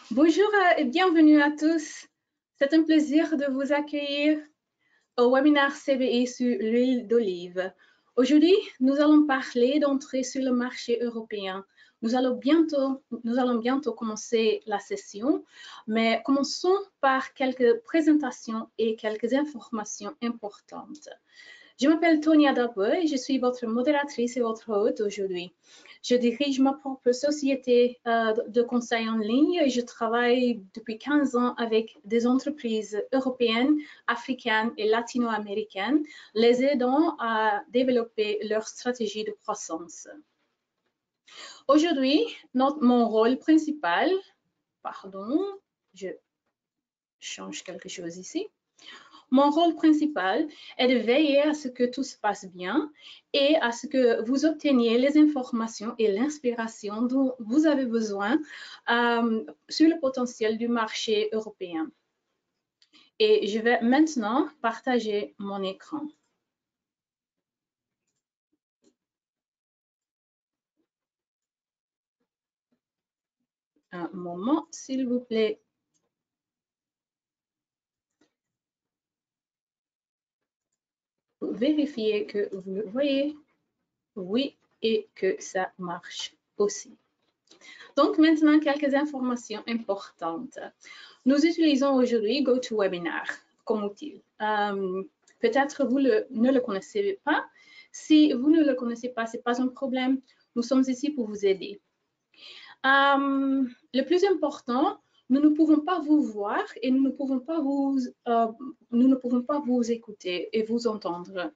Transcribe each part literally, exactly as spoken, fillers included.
Bonjour et bienvenue à tous. C'est un plaisir de vous accueillir au webinaire C B I sur l'huile d'olive. Aujourd'hui, nous allons parler d'entrée sur le marché européen. Nous allons bientôt, nous allons bientôt commencer la session, mais commençons par quelques présentations et quelques informations importantes. Je m'appelle Tonia Dabbe et je suis votre modératrice et votre hôte aujourd'hui. Je dirige ma propre société euh, de conseil en ligne et je travaille depuis quinze ans avec des entreprises européennes, africaines et latino-américaines, les aidant à développer leur stratégie de croissance. Aujourd'hui, mon rôle principal, pardon, je change quelque chose ici. Mon rôle principal est de veiller à ce que tout se passe bien et à ce que vous obteniez les informations et l'inspiration dont vous avez besoin euh, sur le potentiel du marché européen. Et je vais maintenant partager mon écran. Un moment, s'il vous plaît. Vérifiez que vous le voyez. Oui, et que ça marche aussi. Donc maintenant, quelques informations importantes. Nous utilisons aujourd'hui GoToWebinar comme outil. Euh, Peut-être vous le, ne le connaissez pas. Si vous ne le connaissez pas, ce n'est pas un problème. Nous sommes ici pour vous aider. Euh, le plus important, nous ne pouvons pas vous voir et nous ne pouvons pas vous, euh, nous ne pouvons pas vous écouter et vous entendre.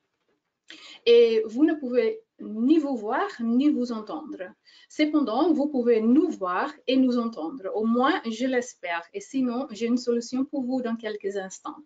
Et vous ne pouvez ni vous voir ni vous entendre. Cependant, vous pouvez nous voir et nous entendre. Au moins, je l'espère. Et sinon, j'ai une solution pour vous dans quelques instants.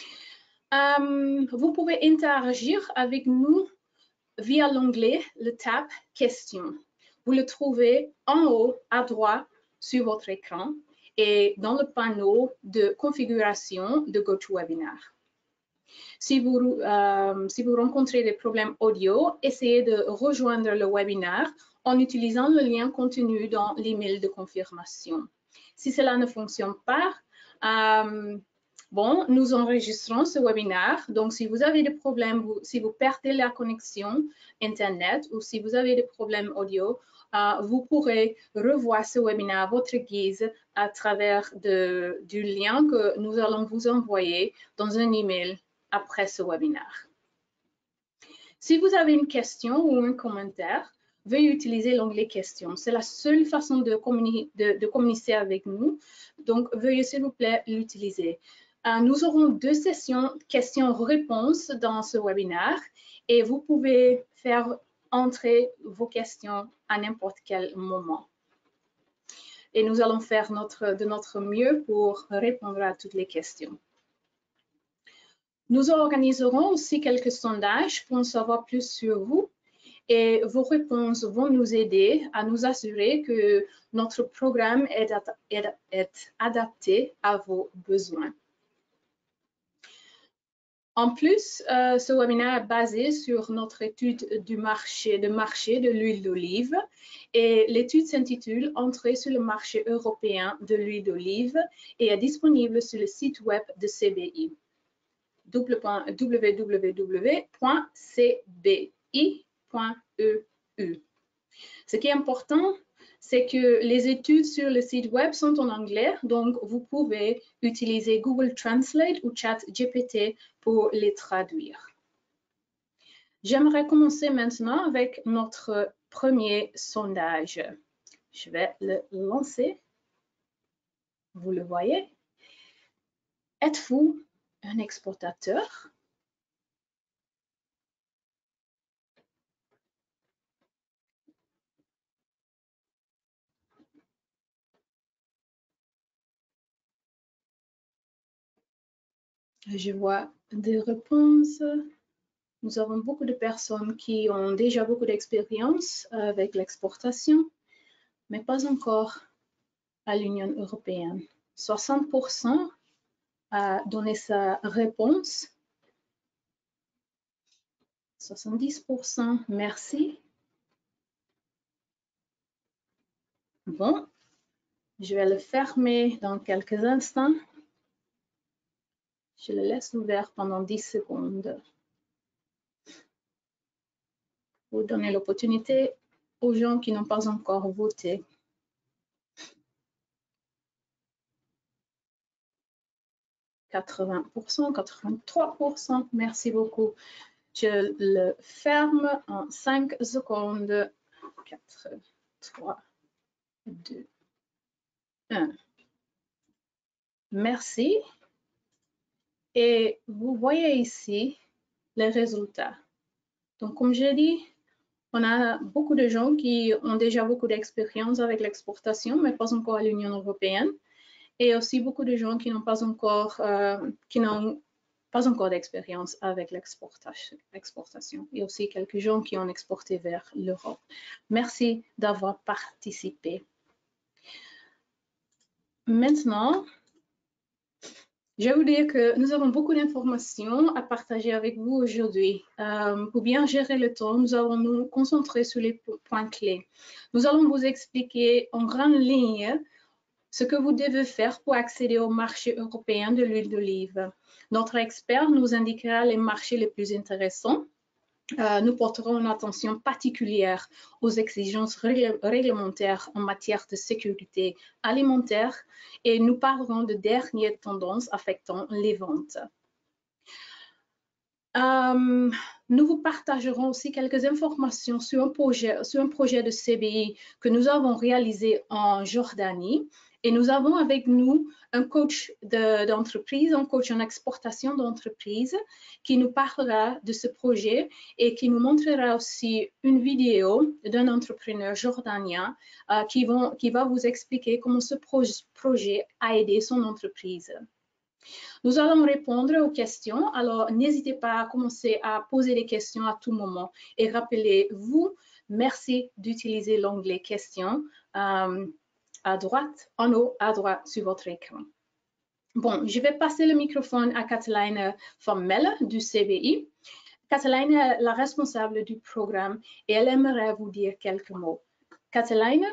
Euh, vous pouvez interagir avec nous via l'onglet, le tab Questions. Vous le trouvez en haut à droite sur votre écran et dans le panneau de configuration de GoToWebinar. Si vous, euh, si vous rencontrez des problèmes audio, essayez de rejoindre le webinaire en utilisant le lien contenu dans l'email de confirmation. Si cela ne fonctionne pas, euh, bon, nous enregistrons ce webinaire. Donc, si vous avez des problèmes, vous, si vous perdez la connexion Internet ou si vous avez des problèmes audio, euh, vous pourrez revoir ce webinaire à votre guise à travers de, du lien que nous allons vous envoyer dans un email après ce webinaire. Si vous avez une question ou un commentaire, veuillez utiliser l'onglet questions. C'est la seule façon de, communi de, de communiquer avec nous. Donc, veuillez s'il vous plaît l'utiliser. Euh, nous aurons deux sessions questions-réponses dans ce webinaire et vous pouvez faire entrer vos questions à n'importe quel moment. Et nous allons faire notre, de notre mieux pour répondre à toutes les questions. Nous organiserons aussi quelques sondages pour en savoir plus sur vous et vos réponses vont nous aider à nous assurer que notre programme est, est, est adapté à vos besoins. En plus, euh, ce webinaire est basé sur notre étude du marché, de marché de l'huile d'olive et l'étude s'intitule « Entrée sur le marché européen de l'huile d'olive » et est disponible sur le site web de C B I. w w w point c b i point e u. Ce qui est important, c'est que les études sur le site web sont en anglais, donc vous pouvez utiliser Google Translate ou ChatGPT pour les traduire. J'aimerais commencer maintenant avec notre premier sondage. Je vais le lancer. Vous le voyez. Êtes-vous un exportateur? Je vois des réponses. Nous avons beaucoup de personnes qui ont déjà beaucoup d'expérience avec l'exportation, mais pas encore à l'Union européenne. soixante pour cent a donné sa réponse. soixante-dix pour cent, merci. Bon, Je vais le fermer dans quelques instants. Je le laisse ouvert pendant dix secondes. Pour donner l'opportunité aux gens qui n'ont pas encore voté. quatre-vingts pour cent, quatre-vingt-trois pour cent, merci beaucoup. Je le ferme en cinq secondes. quatre, trois, deux, un. Merci. Et vous voyez ici les résultats. Donc, comme je dis, on a beaucoup de gens qui ont déjà beaucoup d'expérience avec l'exportation, mais pas encore à l'Union européenne. Et aussi beaucoup de gens qui n'ont pas encore, euh, qui n'ont pas encore d'expérience avec l'exportation. Et aussi quelques gens qui ont exporté vers l'Europe. Merci d'avoir participé. Maintenant, je vais vous dire que nous avons beaucoup d'informations à partager avec vous aujourd'hui. Euh, pour bien gérer le temps, nous allons nous concentrer sur les points clés. Nous allons vous expliquer en grande ligne ce que vous devez faire pour accéder au marché européen de l'huile d'olive. Notre expert nous indiquera les marchés les plus intéressants. Euh, nous porterons une attention particulière aux exigences réglementaires en matière de sécurité alimentaire et nous parlerons de dernières tendances affectant les ventes. Euh, nous vous partagerons aussi quelques informations sur un projet, sur un projet de C B I que nous avons réalisé en Jordanie. Et nous avons avec nous un coach d'entreprise, de, un coach en exportation d'entreprise qui nous parlera de ce projet et qui nous montrera aussi une vidéo d'un entrepreneur jordanien euh, qui, vont, qui va vous expliquer comment ce pro projet a aidé son entreprise. Nous allons répondre aux questions, alors n'hésitez pas à commencer à poser des questions à tout moment. Et rappelez-vous, merci d'utiliser l'onglet questions euh, à droite, en haut à droite sur votre écran. Bon, je vais passer le microphone à Katelijne Van Melle du C B I. Katelijne est la responsable du programme et elle aimerait vous dire quelques mots. Katelijne?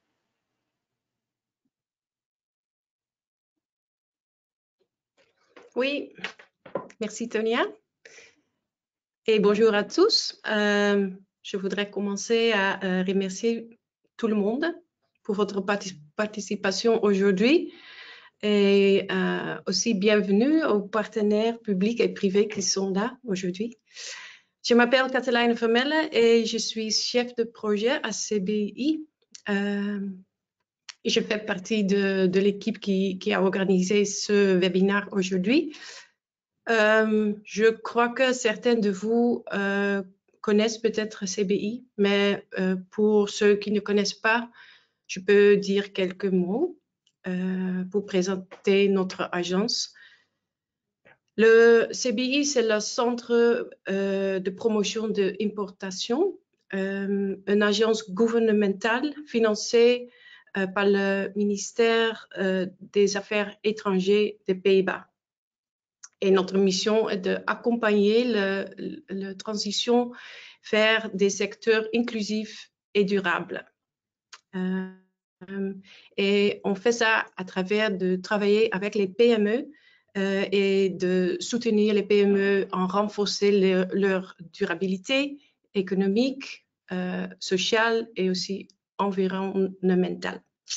Oui, merci Tonia. Et bonjour à tous. Euh, je voudrais commencer à euh, remercier tout le monde pour votre partic participation aujourd'hui et euh, aussi bienvenue aux partenaires publics et privés qui sont là aujourd'hui. Je m'appelle Katelijne Van Melle et je suis chef de projet à C B I. Euh, et je fais partie de, de l'équipe qui, qui a organisé ce webinaire aujourd'hui. Euh, je crois que certains de vous euh, connaissent peut-être C B I, mais euh, pour ceux qui ne connaissent pas, je peux dire quelques mots euh, pour présenter notre agence. Le C B I, c'est le centre euh, de promotion de l'importation, euh, une agence gouvernementale financée euh, par le ministère euh, des Affaires étrangères des Pays-Bas. Et notre mission est d'accompagner la transition vers des secteurs inclusifs et durables. Euh, et on fait ça à travers de travailler avec les P M E euh, et de soutenir les P M E en renforcer leur, leur durabilité économique, euh, sociale et aussi environnementale.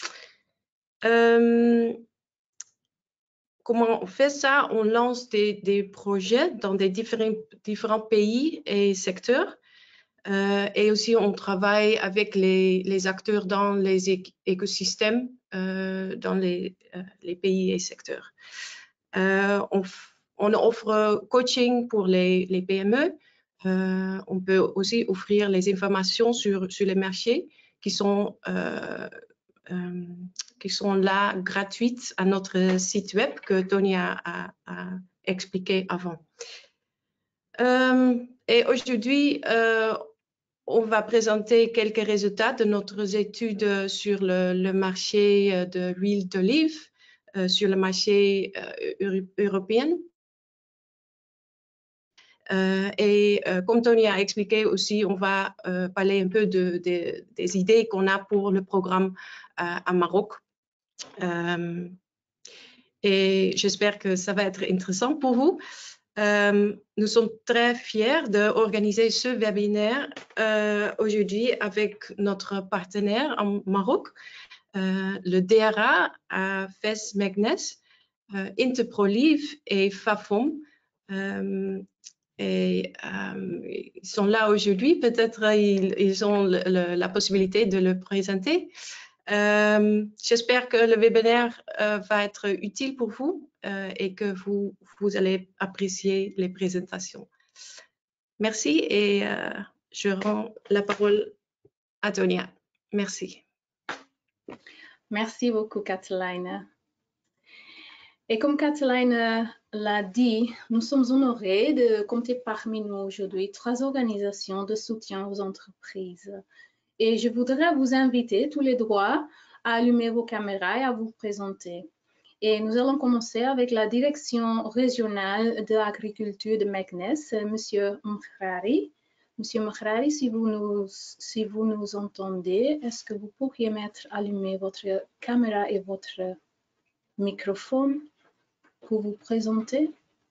Euh, Comment on fait ça? On lance des, des projets dans des différents, différents pays et secteurs. Euh, et aussi, on travaille avec les, les acteurs dans les éc écosystèmes, euh, dans les, euh, les pays et secteurs. Euh, on, on offre coaching pour les, les P M E. Euh, on peut aussi offrir les informations sur, sur les marchés qui sont euh, Euh, qui sont là gratuites à notre site web que Tony a, a, a expliqué avant. Euh, et aujourd'hui, euh, on va présenter quelques résultats de notre étude sur le, le marché de l'huile d'olive, euh, sur le marché euh, européen. Euh, et euh, comme Tony a expliqué aussi, on va euh, parler un peu de, de, des idées qu'on a pour le programme euh, à Maroc. Euh, et j'espère que ça va être intéressant pour vous. Euh, nous sommes très fiers d'organiser ce webinaire euh, aujourd'hui avec notre partenaire en Maroc, euh, le D R A à Fes Meknes, euh, Interprolive et Fafom. Euh, et euh, ils sont là aujourd'hui, peut-être ils, ils ont le, le, la possibilité de le présenter. Euh, J'espère que le webinaire euh, va être utile pour vous euh, et que vous, vous allez apprécier les présentations. Merci et euh, je rends la parole à Tonia. Merci. Merci beaucoup, Katalin. Et comme Katalin l'a dit, nous sommes honorés de compter parmi nous aujourd'hui trois organisations de soutien aux entreprises. Et je voudrais vous inviter tous les droits à allumer vos caméras et à vous présenter. Et nous allons commencer avec la direction régionale de l'agriculture de Meknes, Monsieur Mkhrari. Monsieur Mkhrari, si vous nous, si vous nous entendez, est-ce que vous pourriez mettre allumé votre caméra et votre microphone pour vous présenter?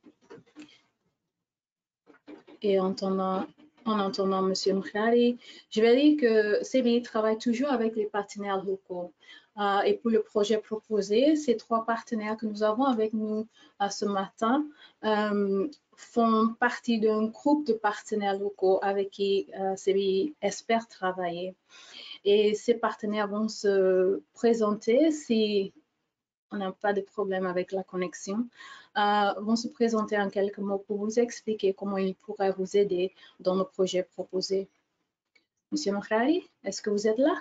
Et en entendant, en entendant Monsieur Mkhrari, je vais dire que C B I travaille toujours avec les partenaires locaux. Euh, et pour le projet proposé, ces trois partenaires que nous avons avec nous euh, ce matin euh, font partie d'un groupe de partenaires locaux avec qui euh, C B I espère travailler. Et ces partenaires vont se présenter si on n'a pas de problème avec la connexion, euh, vont se présenter en quelques mots pour vous expliquer comment ils pourraient vous aider dans le projet proposé. Monsieur Mkhrari, est-ce que vous êtes là?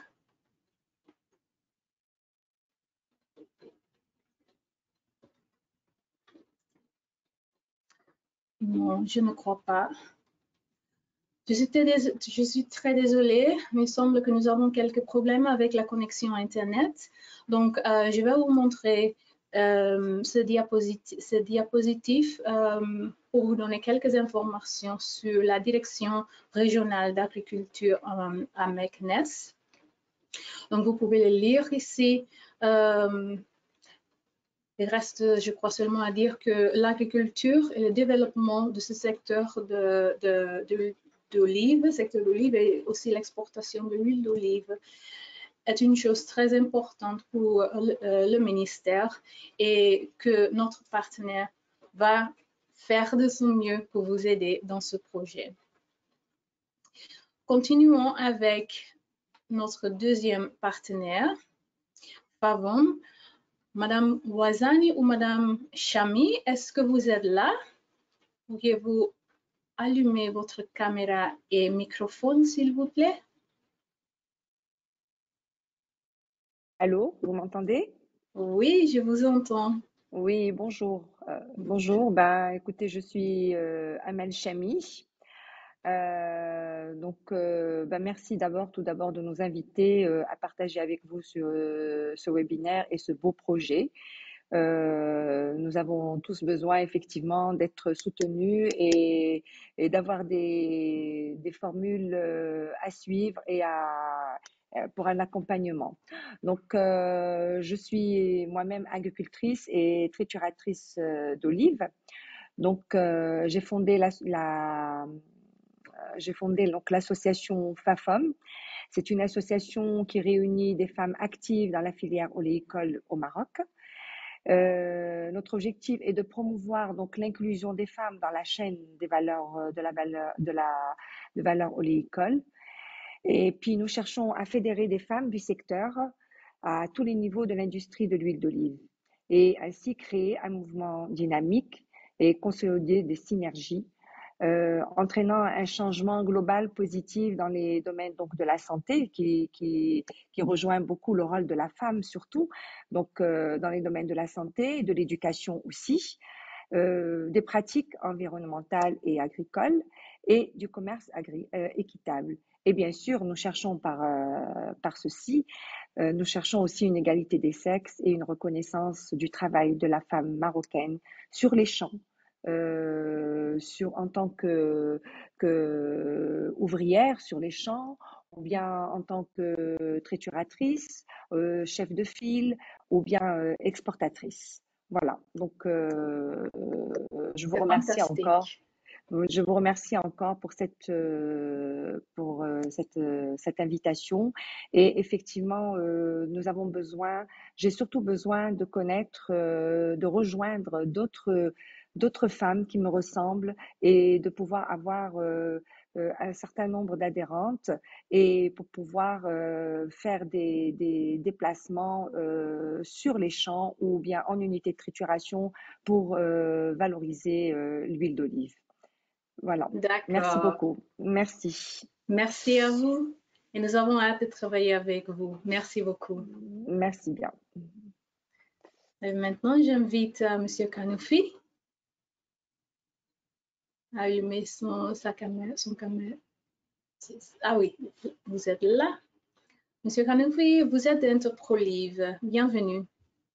Non, je ne crois pas. Je suis, très, je suis très désolée, mais il semble que nous avons quelques problèmes avec la connexion Internet. Donc, euh, je vais vous montrer euh, ce diapositive, ce diapositive euh, pour vous donner quelques informations sur la direction régionale d'agriculture euh, à Meknes. Donc, vous pouvez le lire ici. Euh, il reste, je crois, seulement à dire que l'agriculture et le développement de ce secteur de, de, de d'olive, secteur d'olive et aussi l'exportation de l'huile d'olive est une chose très importante pour le, euh, le ministère et que notre partenaire va faire de son mieux pour vous aider dans ce projet. Continuons avec notre deuxième partenaire, Fafom. Madame Ouazani ou Madame Chami, est-ce que vous êtes là? Pourriez-vous allumer votre caméra et microphone, s'il vous plaît? Allô, vous m'entendez? Oui, je vous entends. Oui, bonjour. Euh, bonjour, bah, écoutez, je suis euh, Amal Chami. Euh, donc, euh, bah, merci d'abord, tout d'abord, de nous inviter euh, à partager avec vous sur euh, ce webinaire et ce beau projet. Euh, nous avons tous besoin effectivement d'être soutenus et, et d'avoir des, des formules euh, à suivre et à, pour un accompagnement. Donc, euh, je suis moi-même agricultrice et trituratrice euh, d'olives. Donc, euh, j'ai fondé la, la j'ai fondé donc l'association Fafom. C'est une association qui réunit des femmes actives dans la filière oléicole au Maroc. Euh, notre objectif est de promouvoir donc l'inclusion des femmes dans la chaîne des valeurs de la valeur de la de valeur oléicole. Et puis nous cherchons à fédérer des femmes du secteur à tous les niveaux de l'industrie de l'huile d'olive et ainsi créer un mouvement dynamique et consolider des synergies, euh, entraînant un changement global positif dans les domaines donc de la santé qui, qui, qui rejoint beaucoup le rôle de la femme surtout, donc euh, dans les domaines de la santé et de l'éducation aussi, euh, des pratiques environnementales et agricoles et du commerce agri euh, équitable. Et bien sûr, nous cherchons par, euh, par ceci, euh, nous cherchons aussi une égalité des sexes et une reconnaissance du travail de la femme marocaine sur les champs, euh, sur, en tant que, que ouvrière sur les champs, ou bien en tant que trituratrice, euh, chef de file ou bien euh, exportatrice. Voilà, donc euh, je vous C'est remercie encore. fantastique. Je vous remercie encore pour cette, euh, pour, euh, cette, euh, cette invitation. Et effectivement, euh, nous avons besoin, j'ai surtout besoin de connaître, euh, de rejoindre d'autres, d'autres femmes qui me ressemblent et de pouvoir avoir euh, euh, un certain nombre d'adhérentes et pour pouvoir euh, faire des, des déplacements euh, sur les champs ou bien en unité de trituration pour euh, valoriser euh, l'huile d'olive. Voilà. Merci D'accord. beaucoup. Merci. Merci à vous. Et nous avons hâte de travailler avec vous. Merci beaucoup. Merci bien. Et maintenant, j'invite euh, M. Kanoufi à allumer son, sa caméra, son caméra. Ah oui, vous êtes là. M. Kanoufi, vous êtes d'Interprolive. Bienvenue.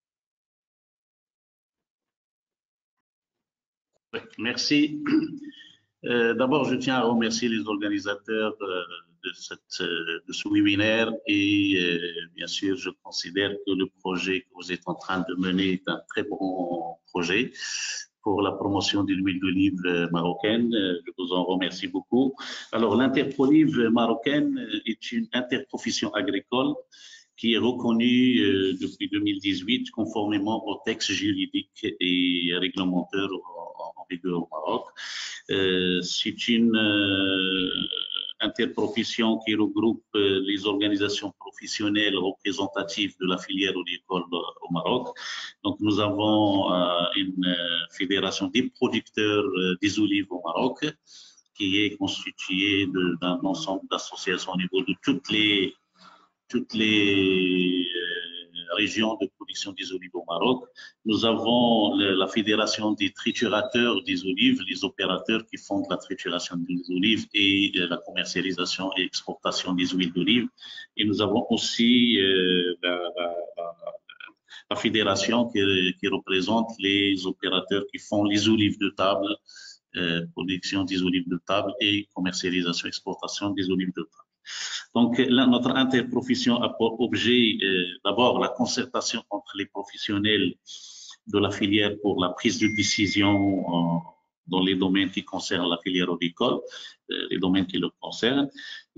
Oui, merci. Euh, D'abord, je tiens à remercier les organisateurs euh, de, cette, euh, de ce webinaire et euh, bien sûr, je considère que le projet que vous êtes en train de mener est un très bon projet pour la promotion de l'huile d'olive marocaine. Je vous en remercie beaucoup. Alors, l'Interprolive marocaine est une interprofession agricole qui est reconnue euh, depuis deux mille dix-huit conformément aux textes juridiques et réglementaires en, en vigueur au Maroc. Euh, c'est une euh, interprofession qui regroupe euh, les organisations professionnelles représentatives de la filière oléicole au Maroc. Donc, nous avons euh, une euh, fédération des producteurs euh, des olives au Maroc qui est constituée d'un ensemble d'associations au niveau de toutes les toutes les euh, régions de production des olives au Maroc. Nous avons le, la fédération des triturateurs des olives, les opérateurs qui font de la trituration des olives et de la commercialisation et exportation des huiles d'olive. Et nous avons aussi euh, la, la, la, la fédération qui, qui représente les opérateurs qui font les olives de table, euh, production des olives de table et commercialisation, exportation des olives de table. Donc, là, notre interprofession a pour objet euh, d'abord la concertation entre les professionnels de la filière pour la prise de décision euh, dans les domaines qui concernent la filière oléicole, euh, les domaines qui le concernent,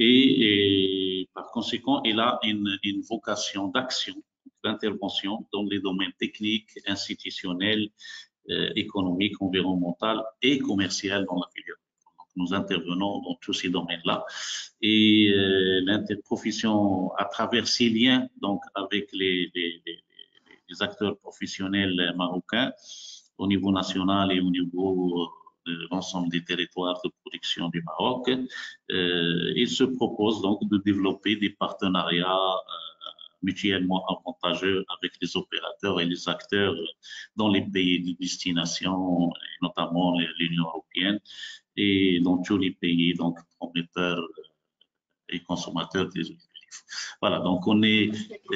et, et par conséquent, elle a une, une vocation d'action, d'intervention dans les domaines techniques, institutionnels, euh, économiques, environnementaux et commerciaux dans la filière. Nous intervenons dans tous ces domaines-là et euh, l'interprofession, à travers ces liens donc avec les, les, les, les acteurs professionnels marocains au niveau national et au niveau de l'ensemble des territoires de production du Maroc, euh, il se propose donc de développer des partenariats euh, mutuellement avantageux avec les opérateurs et les acteurs dans les pays de destination, notamment l'Union européenne, et dans tous les pays donc prometteurs et consommateurs des huiles d'olive. Voilà, donc on est euh,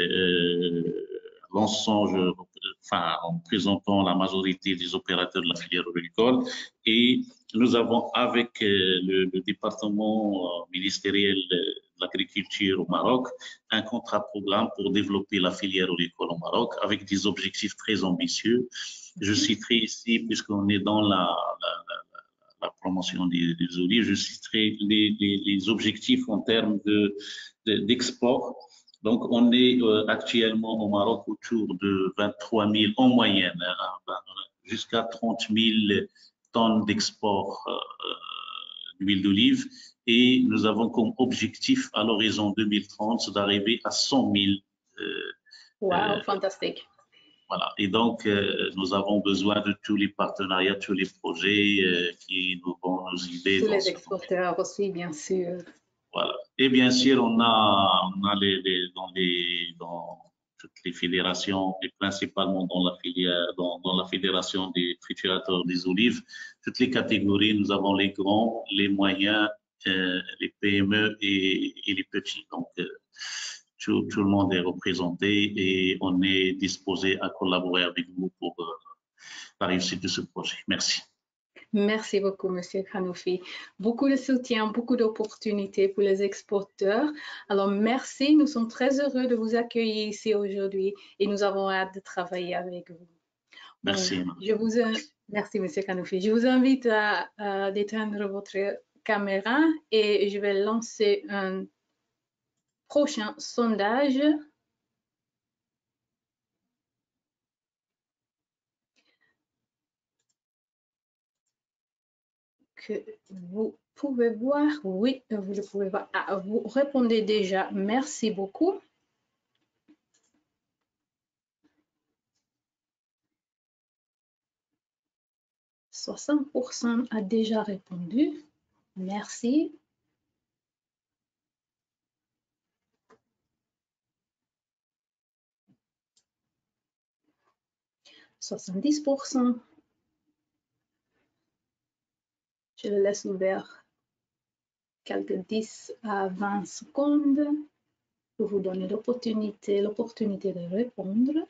euh, l'ensemble, enfin en présentant la majorité des opérateurs de la filière oléicole et nous avons avec euh, le, le département euh, ministériel de l'agriculture au Maroc un contrat programme pour développer la filière oléicole au Maroc avec des objectifs très ambitieux. Je citerai ici, puisqu'on est dans la, la, la la promotion des, des olives, je citerai les, les, les objectifs en termes de, de, d'export. Donc, on est euh, actuellement au Maroc autour de vingt-trois mille en moyenne, hein, jusqu'à trente mille tonnes d'export euh, d'huile d'olive. Et nous avons comme objectif à l'horizon deux mille trente d'arriver à cent mille. Euh, Wow, euh, fantastique. Voilà. Et donc, euh, nous avons besoin de tous les partenariats, tous les projets euh, qui nous vont nous aider. Tous dans les ce exporteurs aussi, bien sûr. Voilà. Et bien sûr, on a, on a les, les, dans, les, dans toutes les fédérations, et principalement dans la filière, dans, dans la fédération des triturateurs des olives, toutes les catégories, nous avons les grands, les moyens, euh, les P M E et, et les petits. Donc, euh, tout, tout le monde est représenté et on est disposé à collaborer avec vous pour euh, la réussite de ce projet. Merci. Merci beaucoup, Monsieur Khanoufi. Beaucoup de soutien, beaucoup d'opportunités pour les exportateurs. Alors, merci. Nous sommes très heureux de vous accueillir ici aujourd'hui et nous avons hâte de travailler avec vous. Bon, Merci. Je vous, merci, Monsieur Khanoufi. Je vous invite à, à d'éteindre votre caméra et je vais lancer un prochain sondage. Que vous pouvez voir, oui, vous le pouvez voir. Ah, vous répondez déjà, merci beaucoup. soixante pour cent a déjà répondu, merci. soixante-dix pour cent. Je le laisse ouvert quelques dix à vingt secondes pour vous donner l'opportunité, l'opportunité de répondre.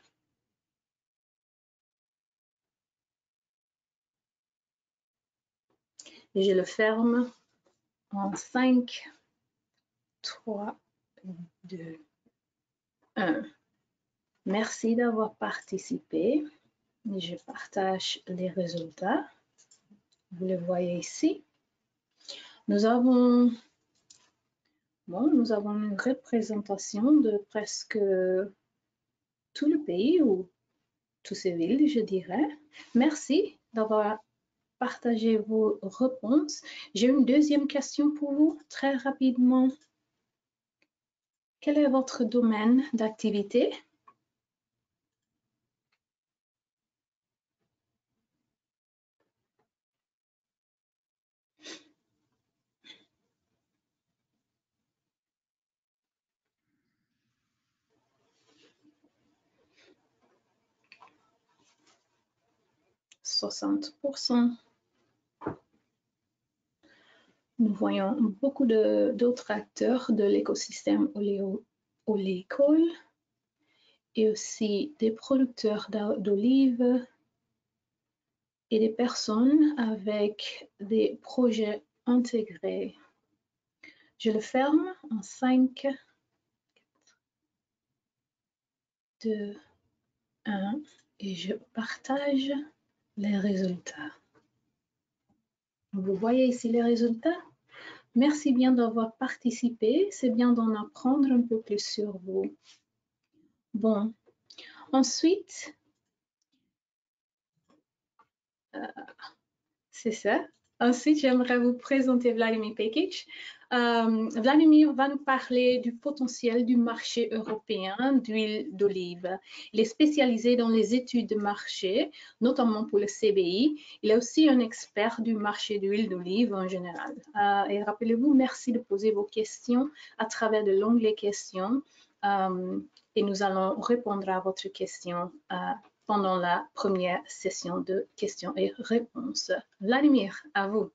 Et je le ferme en cinq, trois, deux, un. Merci d'avoir participé. Je partage les résultats. Vous les voyez ici. Nous avons, bon, nous avons une représentation de presque tout le pays ou toutes ces villes, je dirais. Merci d'avoir partagé vos réponses. J'ai une deuxième question pour vous, très rapidement. Quel est votre domaine d'activité? soixante pour cent. Nous voyons beaucoup d'autres acteurs de l'écosystème oléicole et aussi des producteurs d'olives et des personnes avec des projets intégrés. Je le ferme en cinq, deux, un et je partage les résultats. Vous voyez ici les résultats? Merci bien d'avoir participé. C'est bien d'en apprendre un peu plus sur vous. Bon, ensuite, euh, c'est ça. Ensuite, j'aimerais vous présenter Vladimir Pekic. Euh, Vladimir va nous parler du potentiel du marché européen d'huile d'olive. Il est spécialisé dans les études de marché, notamment pour le C B I. Il est aussi un expert du marché d'huile d'olive en général. Euh, et rappelez-vous, merci de poser vos questions à travers de l'onglet questions. Euh, et nous allons répondre à votre question euh, pendant la première session de questions et réponses. Vladimir, à vous.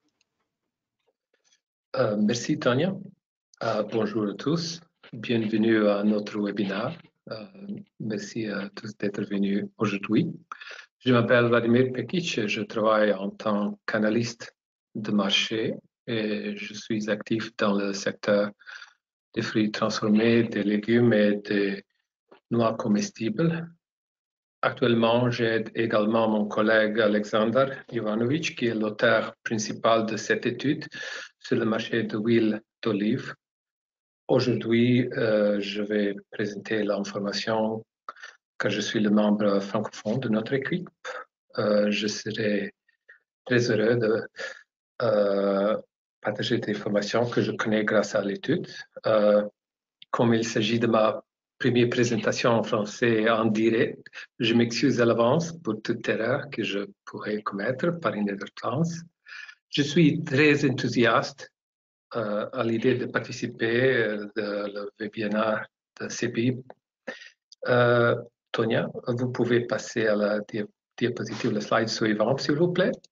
Euh, merci Tania. Euh, bonjour à tous. Bienvenue à notre webinaire. Euh, merci à tous d'être venus aujourd'hui. Je m'appelle Vladimir Pekic. Je travaille en tant qu'analyste de marché et je suis actif dans le secteur des fruits transformés, des légumes et des noix comestibles. Actuellement, j'aide également mon collègue Alexander Ivanovic, qui est l'auteur principal de cette étude sur le marché de l'huile d'olive. Aujourd'hui, euh, je vais présenter l'information que je suis le membre francophone de notre équipe. Euh, je serai très heureux de euh, partager des informations que je connais grâce à l'étude. Euh, comme il s'agit de ma première présentation en français en direct, je m'excuse à l'avance pour toute erreur que je pourrais commettre par inadvertance. Je suis très enthousiaste euh, à l'idée de participer euh, de le webinaire de C B I. Euh, Tonia, vous pouvez passer à la di diapositive, la slide suivante, s'il vous plaît.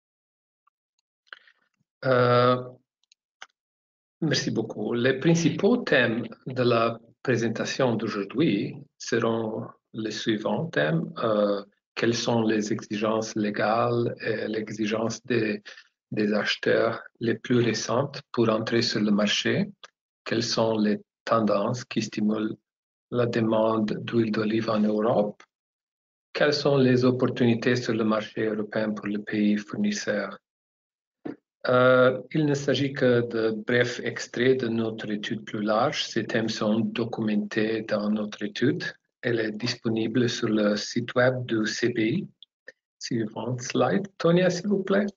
Euh, merci beaucoup. Les principaux thèmes de la présentation d'aujourd'hui seront les suivants thèmes. Euh, quelles sont les exigences légales et les exigences des, des acheteurs les plus récentes pour entrer sur le marché, quelles sont les tendances qui stimulent la demande d'huile d'olive en Europe, quelles sont les opportunités sur le marché européen pour les pays fournisseurs. Euh, il ne s'agit que de brefs extraits de notre étude plus large. Ces thèmes sont documentés dans notre étude. Elle est disponible sur le site web du C B I. Suivante slide. Tonia, s'il vous plaît.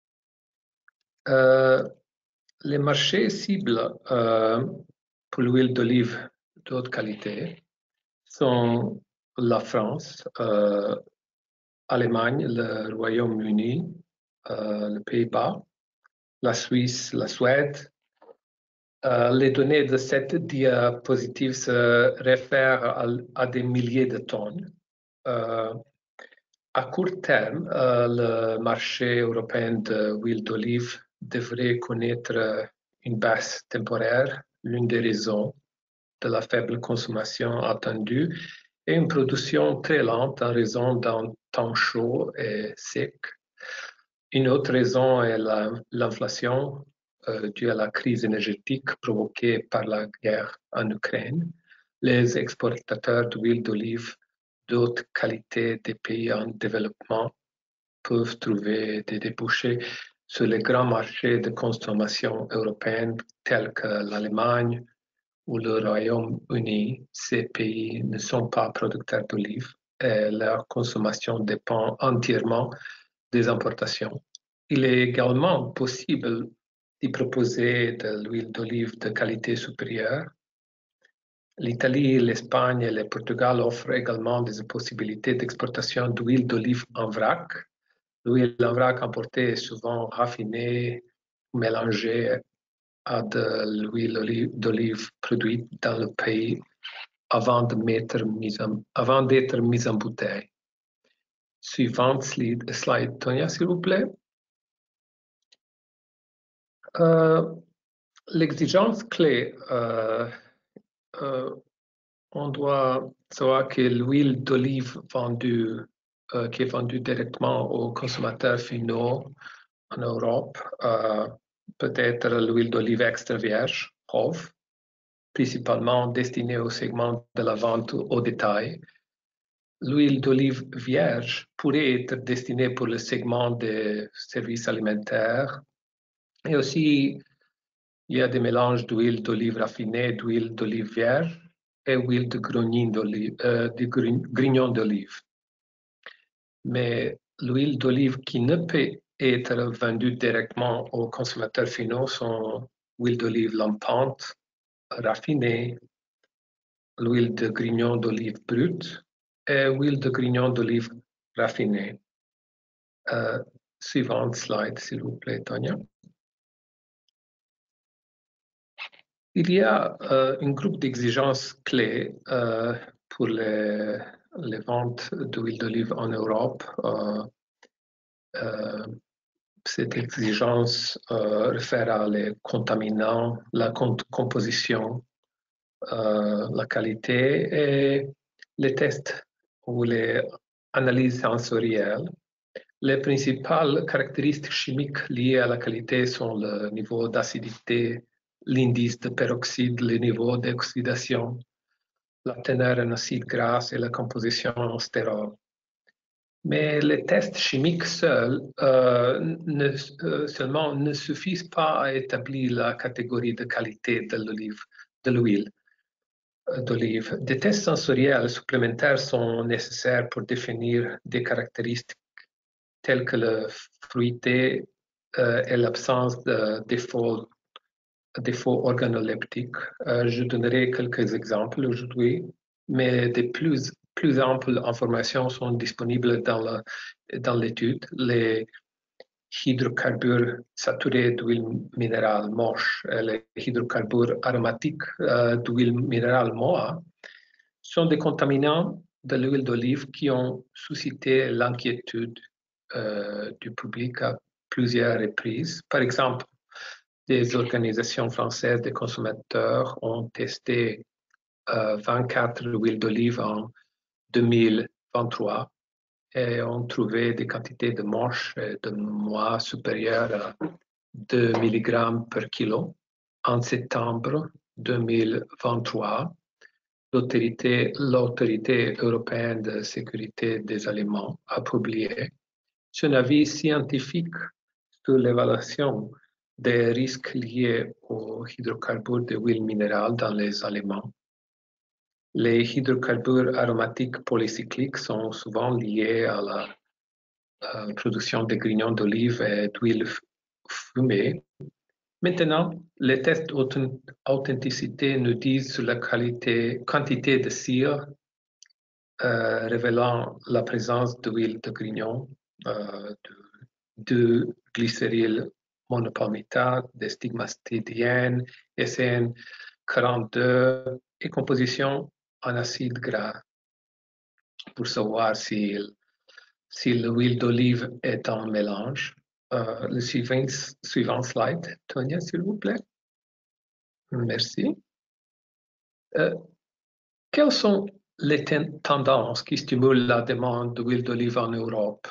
Euh, les marchés cibles euh, pour l'huile d'olive de haute qualité sont la France, euh, Allemagne, le Royaume-Uni, euh, les Pays-Bas, la Suisse, la Suède. Euh, les données de cette diapositive se réfèrent à, à des milliers de tonnes. Euh, à court terme, euh, le marché européen de l'huile d'olive devrait connaître une baisse temporaire, l'une des raisons de la faible consommation attendue et une production très lente en raison d'un temps chaud et sec. Une autre raison est l'inflation euh, due à la crise énergétique provoquée par la guerre en Ukraine. Les exportateurs d'huile d'olive de haute qualité des pays en développement peuvent trouver des débouchés sur les grands marchés de consommation européens tels que l'Allemagne ou le Royaume-Uni. Ces pays ne sont pas producteurs d'olive et leur consommation dépend entièrement des importations. Il est également possible d'y proposer de l'huile d'olive de qualité supérieure. L'Italie, l'Espagne et le Portugal offrent également des possibilités d'exportation d'huile d'olive en vrac. L'huile en vrac importée est souvent raffinée, mélangée à de l'huile d'olive produite dans le pays avant d'être mise en, avant d'être mise en bouteille. Suivante slide, slide Tonia, s'il vous plaît. Euh, L'exigence clé, euh, euh, on doit savoir que l'huile d'olive vendue, euh, qui est vendue directement aux consommateurs finaux en Europe, euh, peut être l'huile d'olive extra vierge, R O V, principalement destinée au segment de la vente au détail. L'huile d'olive vierge pourrait être destinée pour le segment des services alimentaires. Et aussi, il y a des mélanges d'huile d'olive raffinée, d'huile d'olive vierge et huile de grignon d'olive. Euh, de grignon d'olive. Mais l'huile d'olive qui ne peut être vendue directement aux consommateurs finaux sont l'huile d'olive lampante, raffinée, l'huile de grignon d'olive brute et l'huile de grignon d'olive raffinée. Euh, suivante slide, s'il vous plaît, Tonia. Il y a euh, un groupe d'exigences clés euh, pour les, les ventes d'huile d'olive en Europe. Euh, euh, cette exigence euh, réfère à les contaminants, la comp composition, euh, la qualité et les tests ou les analyses sensorielles. Les principales caractéristiques chimiques liées à la qualité sont le niveau d'acidité, l'indice de peroxyde, le niveau d'oxydation, la teneur en acides gras et la composition en stérol. Mais les tests chimiques seuls euh, ne, euh, seulement ne suffisent pas à établir la catégorie de qualité de l'olive, de l'huile d'olive. Des tests sensoriels supplémentaires sont nécessaires pour définir des caractéristiques telles que le fruité euh, et l'absence de défauts, défauts organoleptiques. Euh, je donnerai quelques exemples aujourd'hui, mais des plus, plus amples informations sont disponibles dans l'étude. Les hydrocarbures saturés d'huile minérale moche et les hydrocarbures aromatiques euh, d'huile minérale M O A sont des contaminants de l'huile d'olive qui ont suscité l'inquiétude euh, du public à plusieurs reprises. Par exemple, des organisations françaises de consommateurs ont testé euh, vingt-quatre huiles d'olive en deux mille vingt-trois et ont trouvé des quantités de morche et de noix supérieures à deux milligrammes par kilo. En septembre deux mille vingt-trois, l'autorité, l'autorité européenne de sécurité des aliments a publié son avis scientifique sur l'évaluation des risques liés aux hydrocarbures de huile minérale dans les aliments. Les hydrocarbures aromatiques polycycliques sont souvent liés à la euh, production de grignons d'olive et d'huile fumée. Maintenant, les tests d'authenticité nous disent sur la qualité, quantité de cire euh, révélant la présence d'huile de grignon, euh, de, de glycéryl monopalmitate, de stigmatidienne, S N quarante-deux et composition en acide gras pour savoir si, si l'huile d'olive est en mélange. Euh, le suivant, suivant slide, Tonia, s'il vous plaît. Merci. Euh, quelles sont les tendances qui stimulent la demande d'huile d'olive en Europe?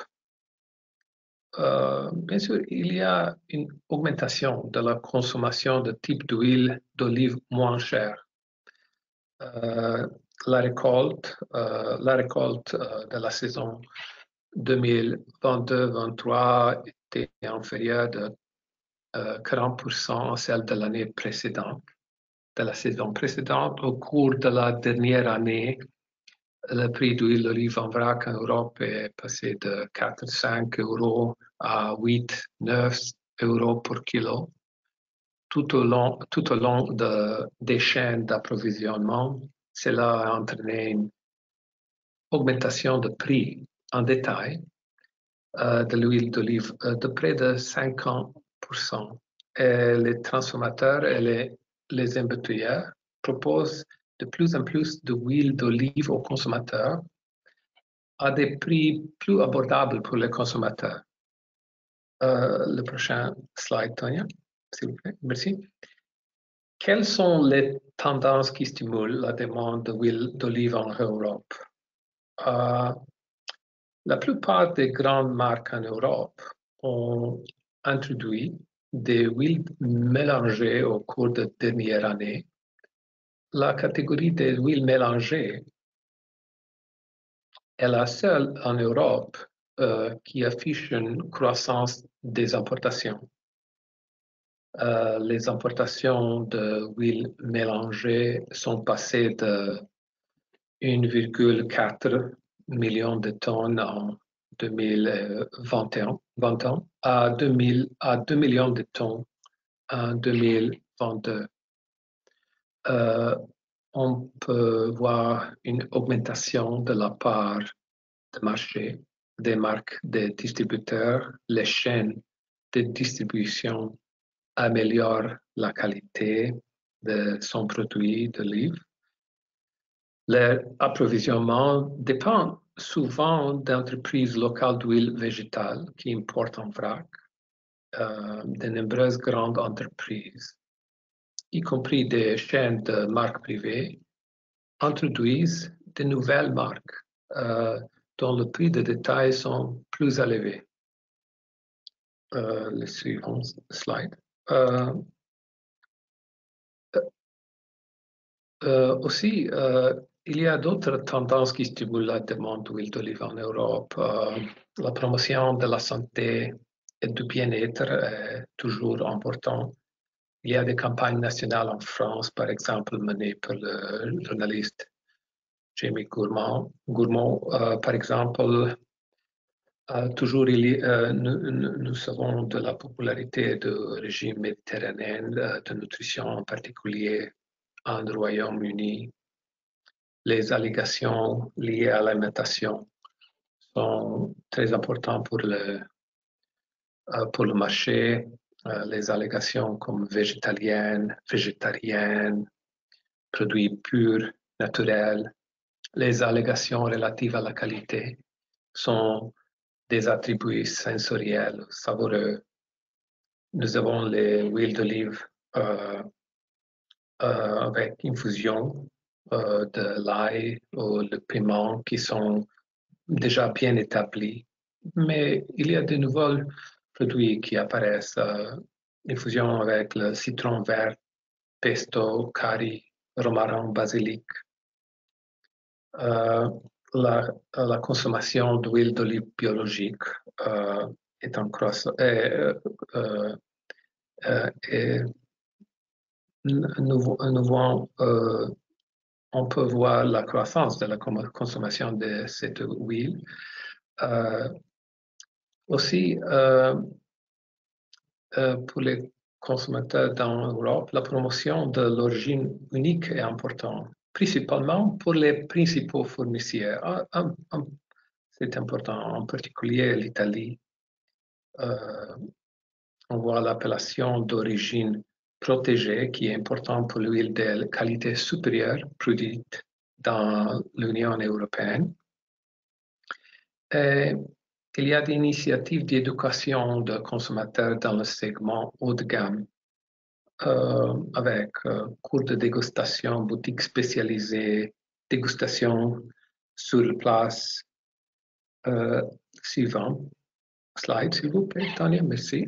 Euh, bien sûr, il y a une augmentation de la consommation de types d'huile d'olive moins chères. Euh, la récolte, euh, la récolte euh, de la saison deux mille vingt-deux vingt-trois était inférieure de euh, quarante pour cent à celle de l'année précédente, de la saison précédente. Au cours de la dernière année, le prix de l'huile d'olive en vrac en Europe est passé de quatre à cinq euros à huit à neuf euros par kilo. Tout au long, tout au long de, des chaînes d'approvisionnement, cela a entraîné une augmentation de prix en détail euh, de l'huile d'olive euh, de près de cinquante pour cent. Et les transformateurs et les, les embouteilleurs proposent de plus en plus d'huile d'olive aux consommateurs à des prix plus abordables pour les consommateurs. Euh, le prochain slide, Tonia, s'il vous plaît. Merci. Quelles sont les tendances qui stimulent la demande d'huile d'olive en Europe? Euh, la plupart des grandes marques en Europe ont introduit des huiles mélangées au cours de dernières années. La catégorie des huiles mélangées est la seule en Europe euh, qui affiche une croissance des importations. Euh, les importations d'huile mélangée sont passées de un virgule quatre million de tonnes en deux mille vingt et un, vingt ans à deux mille à deux millions de tonnes en deux mille vingt-deux. Euh, on peut voir une augmentation de la part de marché des marques des distributeurs. Les chaînes de distribution améliorent la qualité de son produit de livre. L'approvisionnement dépend souvent d'entreprises locales d'huile végétale qui importent en vrac. Euh, de nombreuses grandes entreprises, y compris des chaînes de marques privées, introduisent de nouvelles marques euh, dont le prix de détail sont plus élevés. Euh, le suivant slide. Euh, euh, aussi, euh, il y a d'autres tendances qui stimulent la demande d'huile d'olive en Europe. Euh, la promotion de la santé et du bien-être est toujours important. Il y a des campagnes nationales en France, par exemple, menées par le journaliste Jamie Gourmand. Gourmand, euh, par exemple, euh, toujours il y, euh, nous, nous savons de la popularité du régime méditerranéen euh, de nutrition, en particulier en Royaume-Uni. Les allégations liées à l'alimentation sont très importantes pour le, euh, pour le marché. Euh, les allégations comme végétalienne, végétarienne, produits purs, naturels. Les allégations relatives à la qualité sont des attributs sensoriels, savoureux. Nous avons les huiles d'olive euh, euh, avec infusion euh, de l'ail ou le piment qui sont déjà bien établis, mais il y a de nouveaux produits qui apparaissent, euh, infusion avec le citron vert, pesto, curry, romarin, basilic. Euh, la, la consommation d'huile d'olive biologique euh, est en croissance. Euh, euh, euh, et nous, nous voyons, euh, on peut voir la croissance de la consommation de cette huile. Euh, aussi, euh, euh, pour les consommateurs dans l'Europe, la promotion de l'origine unique est importante, principalement pour les principaux fournisseurs. C'est important, en particulier l'Italie. Euh, on voit l'appellation d'origine protégée qui est importante pour l'huile de qualité supérieure produite dans l'Union européenne. Et il y a des initiatives d'éducation de consommateurs dans le segment haut de gamme euh, avec euh, cours de dégustation, boutiques spécialisées, dégustation sur place. Euh, suivant. Slide, s'il vous plaît, Tania, merci.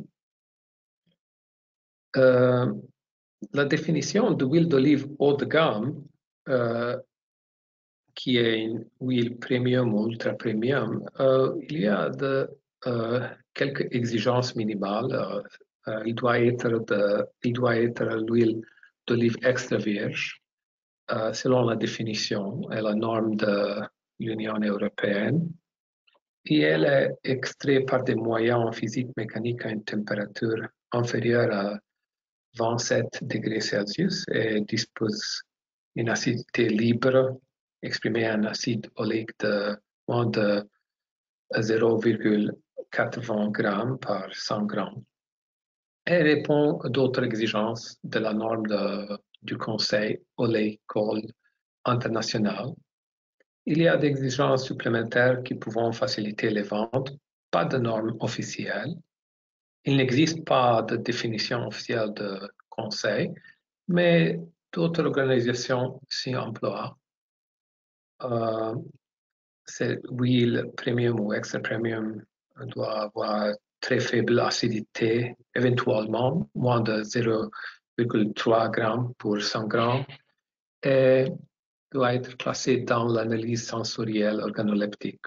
Euh, la définition de l'huile d'olive haut de gamme, euh, qui est une huile premium ou ultra premium, euh, il y a de, euh, quelques exigences minimales. Euh, euh, il doit être de, il doit être l'huile d'olive extra vierge, euh, selon la définition et la norme de l'Union européenne. Et elle est extraite par des moyens physiques mécaniques à une température inférieure à vingt-sept degrés Celsius et dispose d'une acidité libre exprimée en acide oléique de moins de zéro virgule quatre-vingts grammes par cent grammes. Elle répond à d'autres exigences de la norme de, du Conseil oléicole international. Il y a des exigences supplémentaires qui peuvent faciliter les ventes, pas de normes officielles. Il n'existe pas de définition officielle de conseil, mais d'autres organisations s'y emploient. Euh, cette huile premium ou extra premium doit avoir très faible acidité, éventuellement moins de zéro virgule trois grammes pour cent grammes, et doit être classé dans l'analyse sensorielle organoleptique.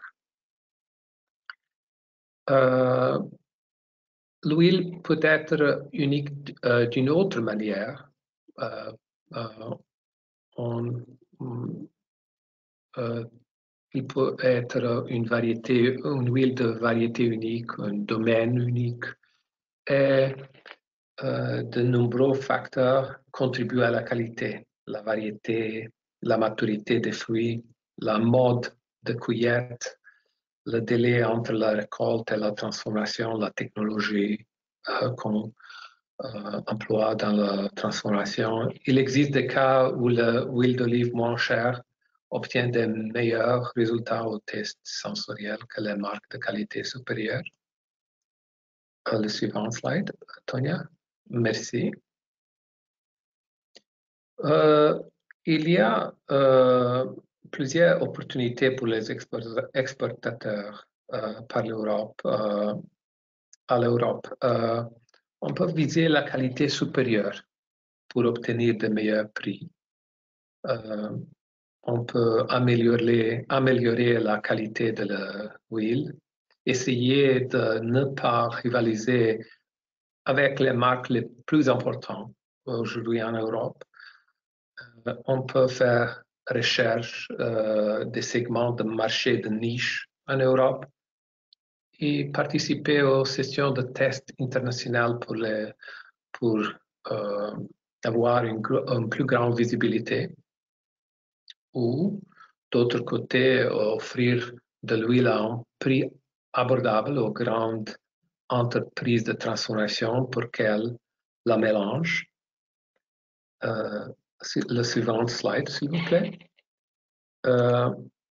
Euh, L'huile peut être unique euh, d'une autre manière. Euh, euh, on, euh, il peut être une variété, une huile de variété unique, un domaine unique, et euh, de nombreux facteurs contribuent à la qualité, la variété, la maturité des fruits, la mode de cueillette, le délai entre la récolte et la transformation, la technologie euh, qu'on euh, emploie dans la transformation. Il existe des cas où l'huile d'olive moins chère obtient des meilleurs résultats au test sensoriel que les marques de qualité supérieure. Euh, le suivant slide, Tonia. Merci. Euh, il y a euh, plusieurs opportunités pour les exportateurs euh, par l'Europe, euh, à l'Europe. Euh, on peut viser la qualité supérieure pour obtenir de meilleurs prix. Euh, on peut améliorer, améliorer la qualité de l'huile, essayer de ne pas rivaliser avec les marques les plus importantes aujourd'hui en Europe. Euh, on peut faire recherche euh, des segments de marché de niche en Europe et participer aux sessions de tests internationales pour, les, pour euh, avoir une, une plus grande visibilité, ou d'autre côté offrir de l'huile à un prix abordable aux grandes entreprises de transformation pour qu'elles la mélangent. Euh, le suivant slide, s'il vous plaît. Euh,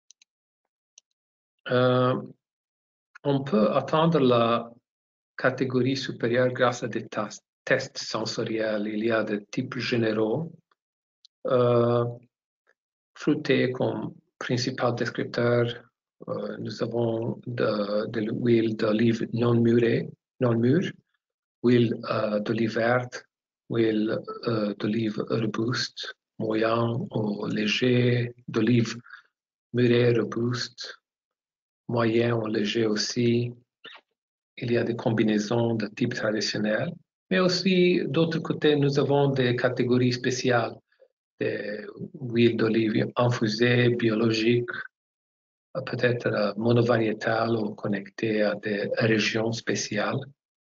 euh, on peut atteindre la catégorie supérieure grâce à des tests sensoriels. Il y a des types généraux. Euh, fruité comme principal descripteur, euh, nous avons de, de l'huile d'olive non mûrée, non mûre, huile euh, d'olive verte, huile euh, d'olive robuste, moyen ou léger, d'olive mûrée robuste, moyen ou léger aussi. Il y a des combinaisons de type traditionnel, mais aussi d'autre côté, nous avons des catégories spéciales, des huiles d'olive infusées, biologiques, peut-être monovariétales ou connectées à des régions spéciales.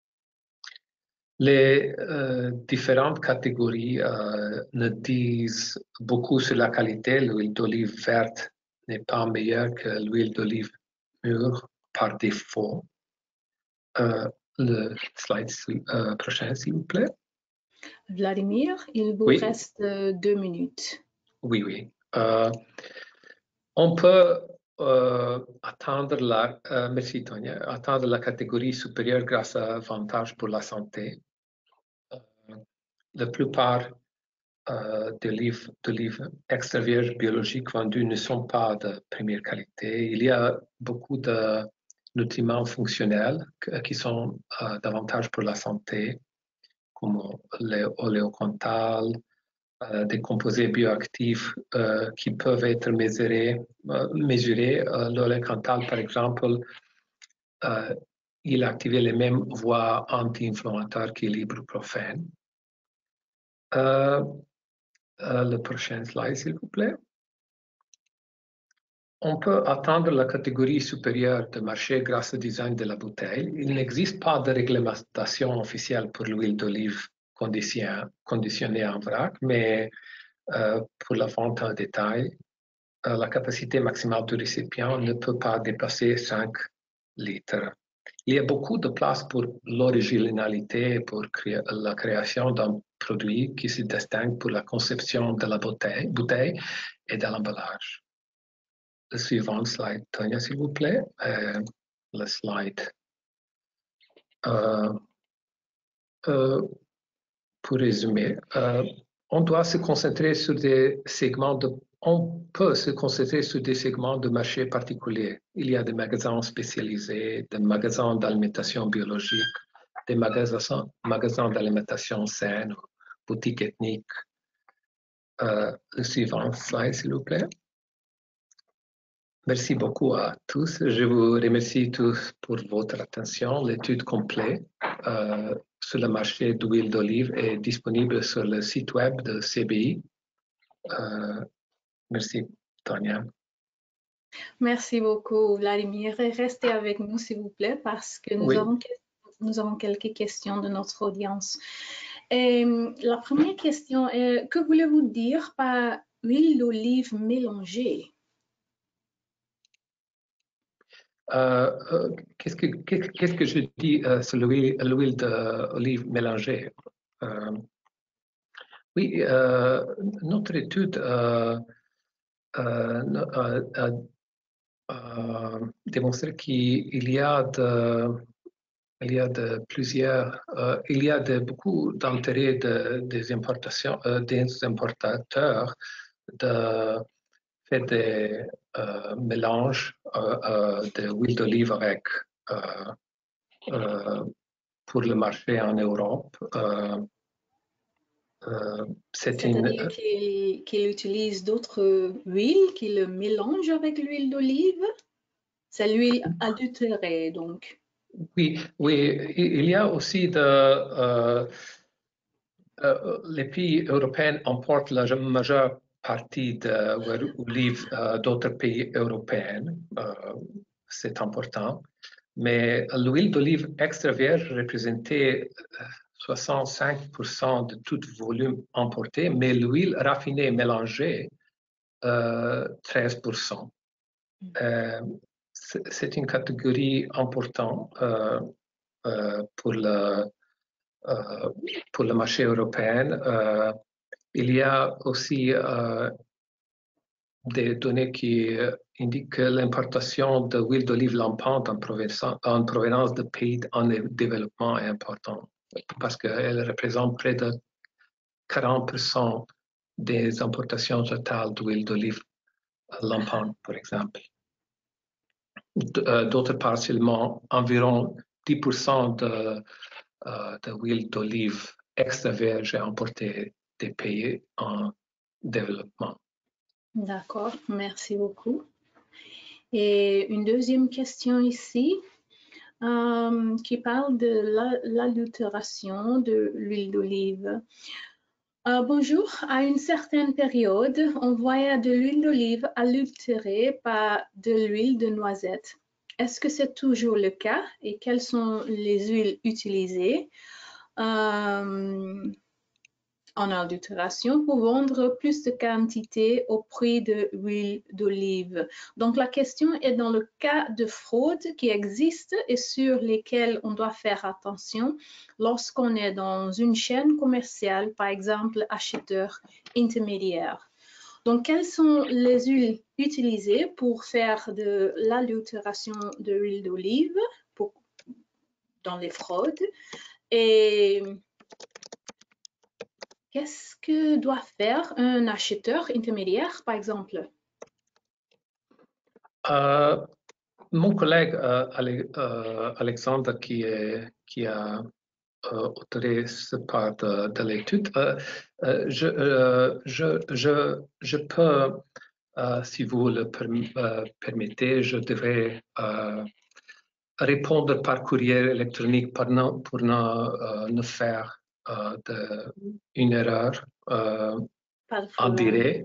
Les euh, différentes catégories euh, ne disent beaucoup sur la qualité. L'huile d'olive verte n'est pas meilleure que l'huile d'olive mûre par défaut. Euh, le slide euh, prochain, s'il vous plaît. Vladimir, il vous oui. reste euh, deux minutes. Oui, oui. Euh, on peut euh, attendre la, euh, merci Tonia, attendre la catégorie supérieure grâce à avantage pour la santé. Euh, la plupart euh, des livres, de livres extra vierges biologiques vendus ne sont pas de première qualité. Il y a beaucoup de nutriments fonctionnels qui sont euh, davantage pour la santé, comme l'oléocontal, euh, des composés bioactifs euh, qui peuvent être mesurés. Euh, mesurés. Euh, l'oléocontal, par exemple, euh, il active les mêmes voies anti-inflammatoires que l'ibuprofène. Euh, euh, le prochain slide, s'il vous plaît. On peut atteindre la catégorie supérieure de marché grâce au design de la bouteille. Il n'existe pas de réglementation officielle pour l'huile d'olive conditionnée en vrac, mais euh, pour la vente en détail, euh, la capacité maximale du récipient ne peut pas dépasser cinq litres. Il y a beaucoup de place pour l'originalité, pour créer, la création d'un produit qui se distingue pour la conception de la bouteille, bouteille et de l'emballage. Le suivant slide, Tonia, s'il vous plaît. Euh, le slide. Euh, euh, pour résumer, euh, on doit se concentrer sur des segments de, on peut se concentrer sur des segments de marché particuliers. Il y a des magasins spécialisés, des magasins d'alimentation biologique, des magasins, magasins d'alimentation saine, boutiques ethniques. Euh, le suivant slide, s'il vous plaît. Merci beaucoup à tous. Je vous remercie tous pour votre attention. L'étude complète euh, sur le marché d'huile d'olive est disponible sur le site web de C B I. Euh, merci, Tonia. Merci beaucoup, Vladimir. Restez avec nous, s'il vous plaît, parce que nous, oui. avons, nous avons quelques questions de notre audience. Et, la première question est, que voulez-vous dire par huile d'olive mélangée? Euh, euh, qu'est-ce que qu'est-ce que je dis euh, sur l'huile d'olive mélangée? Euh, oui, euh, notre étude euh, euh, a, a démontré qu'il y a de il y a de plusieurs euh, il y a de beaucoup d'intérêt de, des importations euh, des importateurs de faire des euh, mélanges euh, euh, d'huile d'olive avec euh, euh, pour le marché en Europe. Euh, euh, C'est-à-dire qu'il qu'il utilise d'autres huiles, qu'il le mélange avec l'huile d'olive. C'est l'huile adultérée, donc. Oui, oui, il y a aussi de... Euh, euh, les pays européens importent la majeure partie de l'olive euh, d'autres pays européens. Euh, c'est important. Mais l'huile d'olive extra vierge représentait soixante-cinq pour cent de tout volume importé, mais l'huile raffinée mélangée, euh, treize pour cent. Euh, c'est une catégorie importante euh, euh, pour, le, euh, pour le marché européen. Euh, il y a aussi euh, des données qui indiquent que l'importation de l'huile d'olive lampante en provenance, en provenance de pays en développement est importante parce qu'elle représente près de quarante pour cent des importations totales d'huile d'olive lampante, par exemple. d'autre part, seulement environ dix pour cent de, euh, de l'huile d'olive extra vierge est importée des pays en développement. D'accord, merci beaucoup. Et une deuxième question ici euh, qui parle de l'adultération de l'huile d'olive. Euh, bonjour, à une certaine période, on voyait de l'huile d'olive adultérée par de l'huile de noisette. Est-ce que c'est toujours le cas et quelles sont les huiles utilisées euh, en adultération pour vendre plus de quantité au prix de l'huile d'olive? Donc, la question est dans le cas de fraude qui existe et sur lesquelles on doit faire attention lorsqu'on est dans une chaîne commerciale, par exemple acheteur intermédiaire. Donc, quelles sont les huiles utilisées pour faire de l'adultération de l'huile d'olive dans les fraudes et qu'est-ce que doit faire un acheteur intermédiaire, par exemple? Euh, mon collègue euh, euh, Alexandre, qui, est, qui a euh, autoré cette part de, de l'étude, euh, euh, je, euh, je, je, je peux, euh, si vous le perm euh, permettez, je devrais euh, répondre par courrier électronique pour ne, pour ne, euh, ne faire euh, de, une erreur euh, en direct.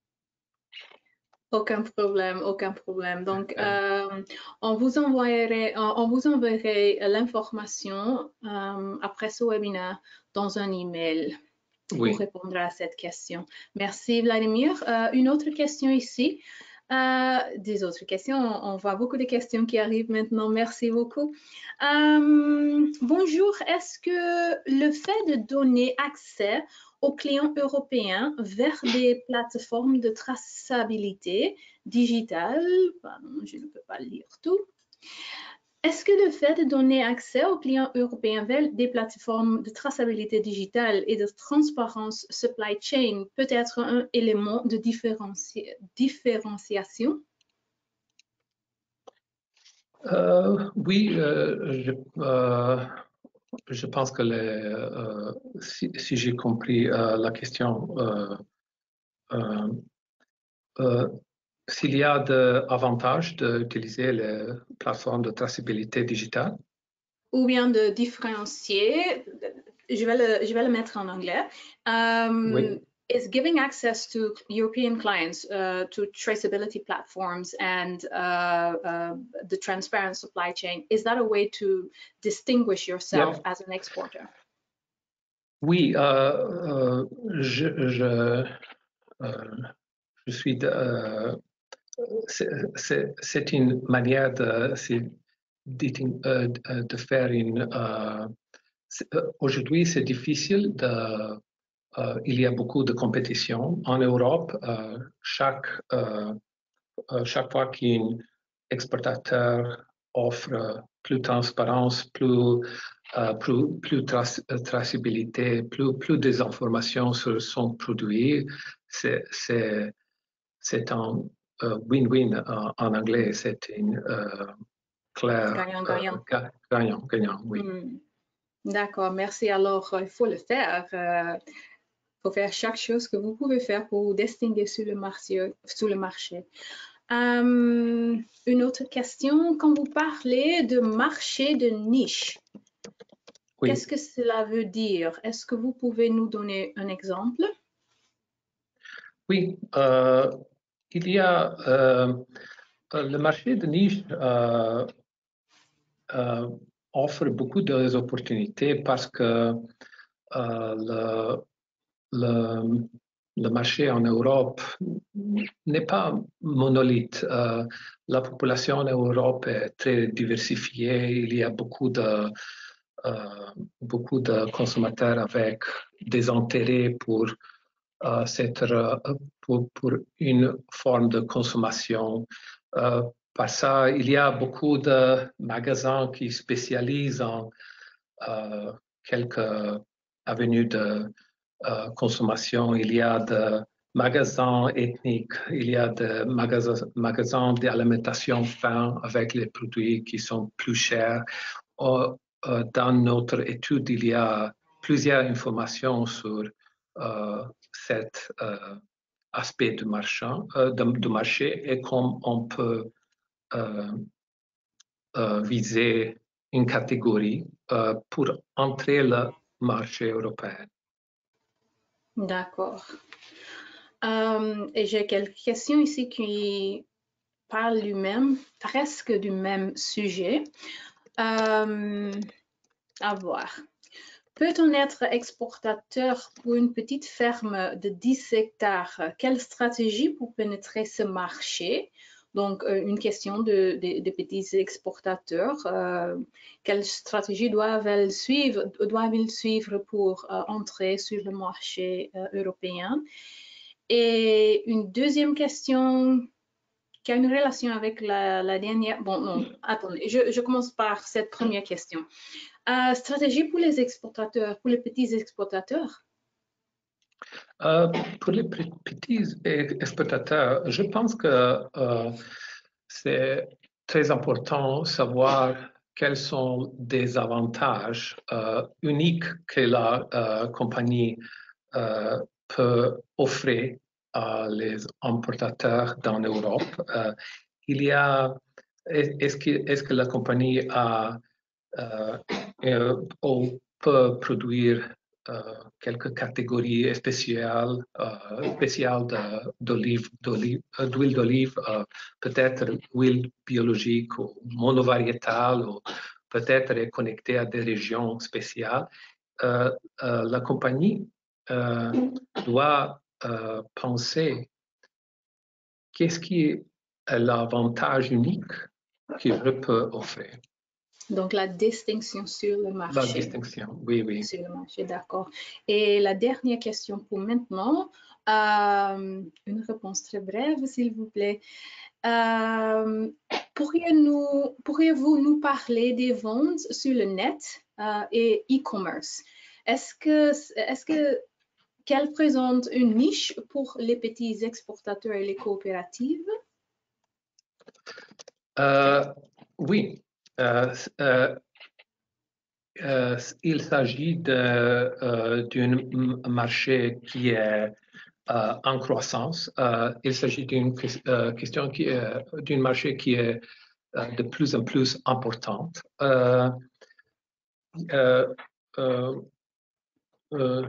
Aucun problème, aucun problème. Donc, euh, on vous envoierait, on vous enverrait l'information euh, après ce webinaire dans un email oui. pour répondre à cette question. Merci Vladimir. Euh, une autre question ici. Euh, des autres questions, on voit beaucoup de questions qui arrivent maintenant. Merci beaucoup. Euh, bonjour, est-ce que le fait de donner accès aux clients européens vers des plateformes de traçabilité digitale, pardon, je ne peux pas lire tout, est-ce que le fait de donner accès aux clients européens vers des plateformes de traçabilité digitale et de transparence supply chain peut être un élément de différenci différenciation? Euh, oui, euh, je, euh, je pense que les, euh, si, si j'ai compris euh, la question, euh, euh, euh, s'il y a des avantages d'utiliser les plateformes de traçabilité digitale? Ou bien de différencier, je vais le, je vais le mettre en anglais. Um, oui. Is giving access to European clients uh, to traceability platforms and uh, uh, the transparent supply chain, is that a way to distinguish yourself yeah. as an exporter? Oui, euh, euh, je, je, euh, je suis de, euh, c'est une manière de, de, de faire une... Euh, aujourd'hui, c'est difficile de... Euh, il y a beaucoup de compétition en Europe. Euh, chaque, euh, euh, chaque fois qu'un exportateur offre plus de transparence, plus, euh, plus, plus de trace, traçabilité, plus, plus des informations sur son produit, c'est un win-win euh, en anglais. C'est une euh, claire gagnant-gagnant. Euh, gagnant, gagnant, oui. Hmm. D'accord, merci. Alors, il faut le faire. Il euh, faut faire chaque chose que vous pouvez faire pour vous distinguer sur le marché. Sur le marché. Um, une autre question, quand vous parlez de marché de niche, oui. Qu'est-ce que cela veut dire? Est-ce que vous pouvez nous donner un exemple? Oui, euh, il y a euh, le marché de niche euh, euh, offre beaucoup d'opportunités parce que euh, le, le, le marché en Europe n'est pas monolithe. Euh, la population en Europe est très diversifiée. Il y a beaucoup de, euh, beaucoup de consommateurs avec des intérêts pour, euh, cette, pour, pour une forme de consommation. Euh, par ça, il y a beaucoup de magasins qui spécialisent en euh, quelques avenues de Euh, consommation. Il y a de magasins ethniques, il y a des magasins, magasins d'alimentation fin avec les produits qui sont plus chers. Or, euh, dans notre étude, il y a plusieurs informations sur euh, cet euh, aspect du marché, euh, de, du marché et comment on peut euh, euh, viser une catégorie euh, pour entrer le marché européen. D'accord. Euh, et j'ai quelques questions ici qui parlent du même, presque du même sujet. Euh, à voir. Peut-on être exportateur pour une petite ferme de dix hectares? Quelle stratégie pour pénétrer ce marché? Donc, euh, une question de, de, de petits exportateurs. Euh, quelle stratégie doivent-ils suivre, doivent-ils suivre pour euh, entrer sur le marché euh, européen? Et une deuxième question qui a une relation avec la, la dernière. Bon, non, attendez, je, je commence par cette première question. Euh, stratégie pour les exportateurs, pour les petits exportateurs? Euh, pour les petits exportateurs, je pense que euh, c'est très important de savoir quels sont des avantages euh, uniques que la euh, compagnie euh, peut offrir à les importateurs dans l'Europe. Euh, il y a, est-ce que, est-ce que la compagnie a euh, euh, peut produire euh, quelques catégories spéciales, euh, spéciales d'olive, d'olive, d'huile d'olive, euh, peut-être huile biologique ou monovariétale, ou peut-être est connectée à des régions spéciales. Euh, euh, la compagnie euh, doit euh, penser qu'est-ce qui est l'avantage unique que je peux offrir. Donc, la distinction sur le marché. La distinction, oui, oui. Sur le marché, d'accord. Et la dernière question pour maintenant, euh, une réponse très brève, s'il vous plaît. Euh, pourriez-nous, pourriez-vous nous parler des ventes sur le net euh, et e-commerce? Est-ce que, est-ce que qu'elle présente une niche pour les petits exportateurs et les coopératives? Euh, oui. Euh, euh, euh, il s'agit d'un euh, marché qui est euh, en croissance. Euh, il s'agit d'une euh, question qui est d'un marché qui est euh, de plus en plus importante. Euh, euh, euh, euh,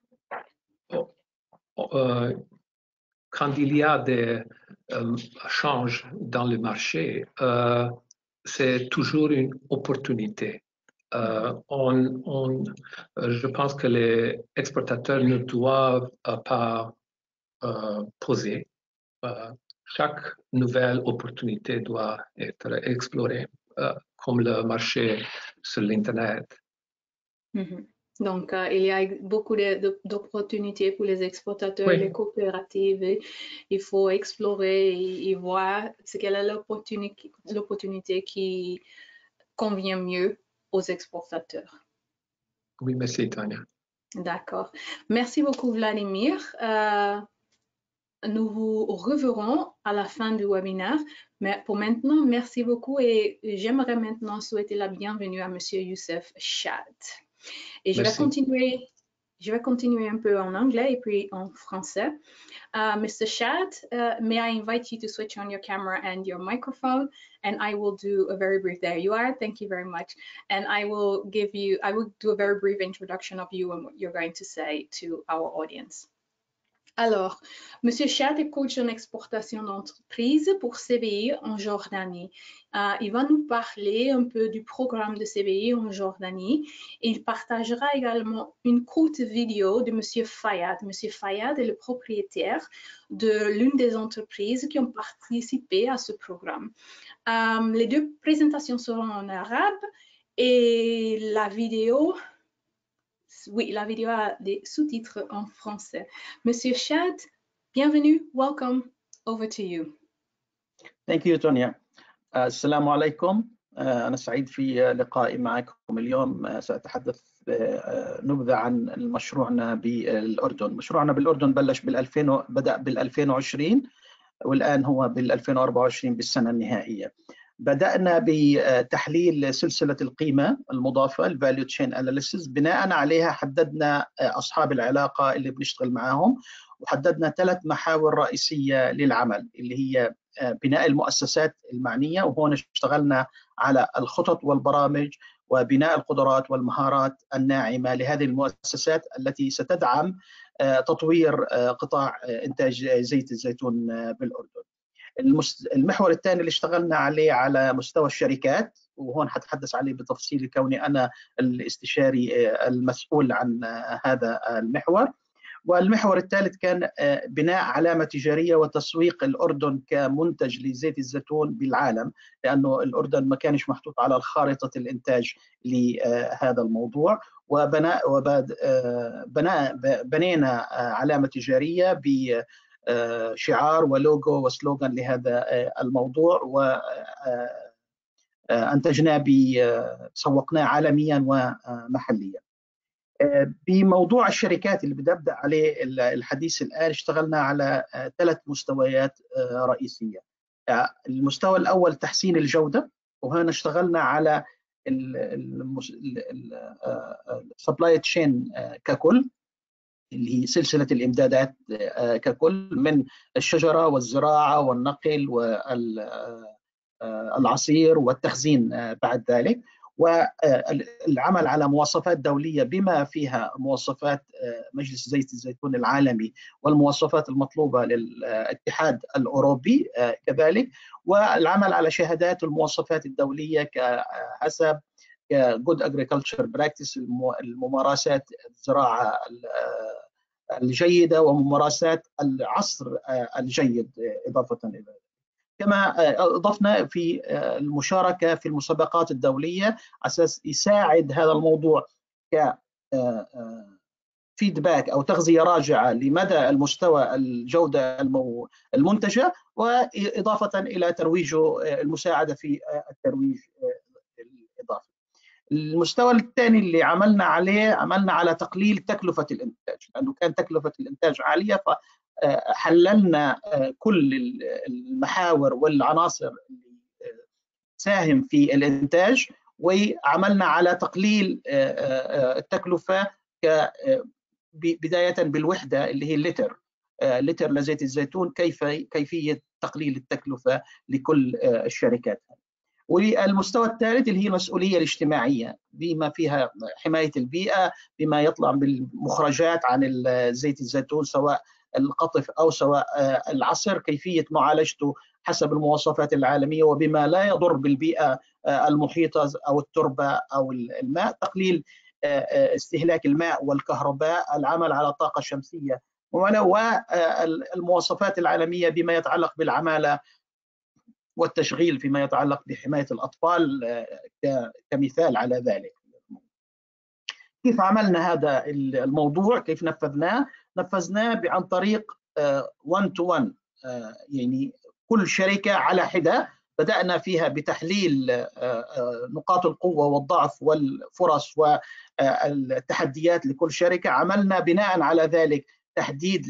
euh, quand il y a des euh, changes dans le marché, euh, c'est toujours une opportunité. Euh, on, on, je pense que les exportateurs ne doivent euh, pas euh, poser. Euh, chaque nouvelle opportunité doit être explorée, euh, comme le marché sur l'Internet. Mm-hmm. Donc, euh, il y a beaucoup d'opportunités pour les exportateurs Oui. et les coopératives. Et il faut explorer et, et voir ce qu'elle est l'opportunité qui convient mieux aux exportateurs. Oui, merci, Tania. D'accord. Merci beaucoup, Vladimir. Euh, nous vous reverrons à la fin du webinaire. Mais pour maintenant, merci beaucoup et j'aimerais maintenant souhaiter la bienvenue à Monsieur Youssef Chad. Et je vais continuer, je vais continuer un peu en anglais et puis en français. Uh, Mister Chad, uh, may I invite you to switch on your camera and your microphone, and I will do a very brief. There you are. Thank you very much. And I will give you. I will do a very brief introduction of you and what you're going to say to our audience. Alors, Monsieur Chad est coach en exportation d'entreprise pour C B I en Jordanie. Uh, il va nous parler un peu du programme de C B I en Jordanie. Et il partagera également une courte vidéo de Monsieur Fayad. Monsieur Fayad est le propriétaire de l'une des entreprises qui ont participé à ce programme. Um, les deux présentations seront en arabe et la vidéo... Oui, la vidéo a des sous-titres en français. Monsieur Chad, bienvenue. Welcome. Over to you. Thank you, Tonya. السلام عليكم. أنا سعيد في لقائي معكم اليوم. سأتحدث نبذة عن مشروعنا بالأردن. مشروعنا بالأردن بلش بالألفين، بدأ بالألفين وعشرين، والآن هو بالألفين وأربعة وعشرين بالسنة النهائية. بدأنا بتحليل سلسلة القيمة المضافة الفاليو تشين أناليسيس. بناء عليها حددنا أصحاب العلاقة اللي بنشتغل معاهم، وحددنا ثلاث محاور رئيسية للعمل اللي هي بناء المؤسسات المعنية، وهون اشتغلنا على الخطط والبرامج وبناء القدرات والمهارات الناعمة لهذه المؤسسات التي ستدعم تطوير قطاع إنتاج زيت الزيتون بالأردن. المحور الثاني اللي اشتغلنا عليه على مستوى الشركات، وهون حتحدث عليه بتفصيل كوني أنا الاستشاري المسؤول عن هذا المحور. والمحور الثالث كان بناء علامة تجارية وتسويق الأردن كمنتج لزيت الزيتون بالعالم، لأنه الأردن ما كانش محطوط على خارطة الإنتاج لهذا الموضوع. وبناء بنينا علامة تجارية بشعار ولوجو وسلوغان لهذا الموضوع، وأنتجناه سوقناه عالميا ومحليا. بموضوع الشركات اللي بدي أبدأ عليه الحديث الآن، اشتغلنا على ثلاث مستويات رئيسية. المستوى الأول تحسين الجودة، وهنا اشتغلنا على السبلاي تشين ككل، اللي هي سلسلة الإمدادات ككل، من الشجرة والزراعة والنقل والعصير والتخزين بعد ذلك، والعمل على مواصفات دولية بما فيها مواصفات مجلس زيت الزيتون العالمي والمواصفات المطلوبة للاتحاد الأوروبي كذلك، والعمل على شهادات المواصفات الدولية كحسب Good Agriculture Practice، الممارسات الزراعة الجيدة وممارسات العصر الجيد. إضافة إلى ذلك كما أضفنا في المشاركة في المسابقات الدولية على أساس يساعد هذا الموضوع كفيدباك أو تغذية راجعة لمدى المستوى الجودة المنتجة، وإضافة إلى ترويجه، المساعدة في الترويج الإضافي. المستوى الثاني اللي عملنا عليه، عملنا على تقليل تكلفة الإنتاج، لأنه كان تكلفة الإنتاج عالية، فحللنا كل المحاور والعناصر اللي تساهم في الإنتاج، وعملنا على تقليل التكلفة بداية بالوحدة اللي هي اللتر لتر لزيت الزيتون، كيف كيفية تقليل التكلفة لكل الشركات. والمستوى الثالث اللي هي المسؤولية الاجتماعية بما فيها حماية البيئة، بما يطلع بالمخرجات عن زيت الزيتون سواء القطف أو سواء العصر، كيفية معالجته حسب المواصفات العالمية وبما لا يضر بالبيئة المحيطة أو التربة أو الماء، تقليل استهلاك الماء والكهرباء، العمل على الطاقة الشمسية، والمواصفات العالمية بما يتعلق بالعمالة والتشغيل فيما يتعلق بحماية الأطفال كمثال على ذلك. كيف عملنا هذا الموضوع؟ كيف نفذناه؟ نفذناه عن طريق one to one، يعني كل شركة على حدة. بدأنا فيها بتحليل نقاط القوة والضعف والفرص والتحديات لكل شركة. عملنا بناء على ذلك تحديد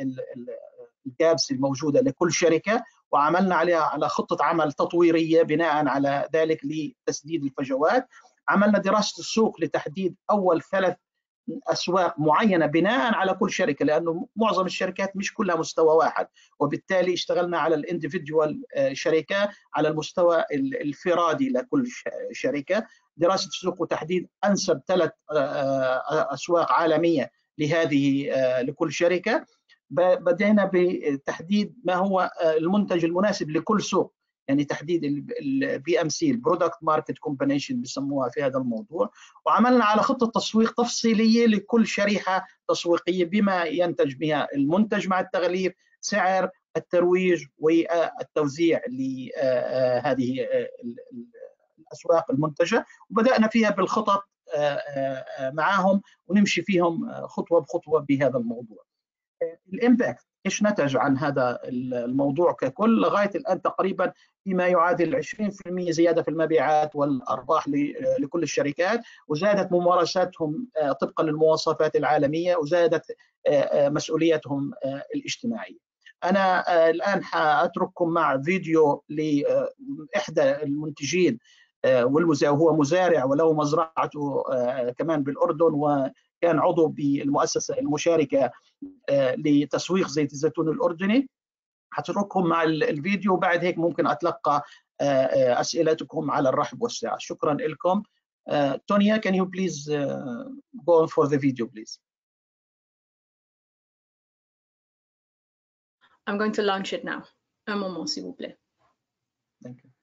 للجابس الموجودة لكل شركة، وعملنا عليها على خطة عمل تطويرية بناء على ذلك لتسديد الفجوات. عملنا دراسة السوق لتحديد أول ثلاث أسواق معينة بناء على كل شركة، لأنه معظم الشركات مش كلها مستوى واحد، وبالتالي اشتغلنا على الانديفيديوال شركة على المستوى الفرادي لكل شركة. دراسة السوق وتحديد أنسب ثلاث أسواق عالمية لهذه لكل شركة. بدينا بتحديد ما هو المنتج المناسب لكل سوق، يعني تحديد البي ام سي، البرودكت ماركت كومبينيشن بسموها في هذا الموضوع. وعملنا على خطة تسويق تفصيلية لكل شريحة تسويقية بما ينتج بها المنتج مع التغليف، سعر، الترويج والتوزيع لهذه الأسواق المنتجة. وبدأنا فيها بالخطط معهم ونمشي فيهم خطوة بخطوة بهذا الموضوع. الامباكت ايش نتج عن هذا الموضوع ككل؟ لغايه الان تقريبا بما يعادل عشرين بالمئة زيادة في المبيعات والأرباح لكل الشركات، وزادت ممارساتهم طبقا للمواصفات العالمية، وزادت مسؤوليتهم الاجتماعية. أنا الآن حأترككم مع فيديو لإحدى المنتجين وهو مزارع وله مزرعته كمان بالأردن، وكان عضو بالمؤسسة المشاركة لتسويق زيت الزيتون الأردني. حترككم مع الفيديو، وبعد هيك ممكن أتلقى أسئلتكم على الرحب والسعة. شكرا لكم. Tonya, can you please uh, go on for the video, please? I'm going to launch it now. Un moment, s'il vous plaît. Thank you.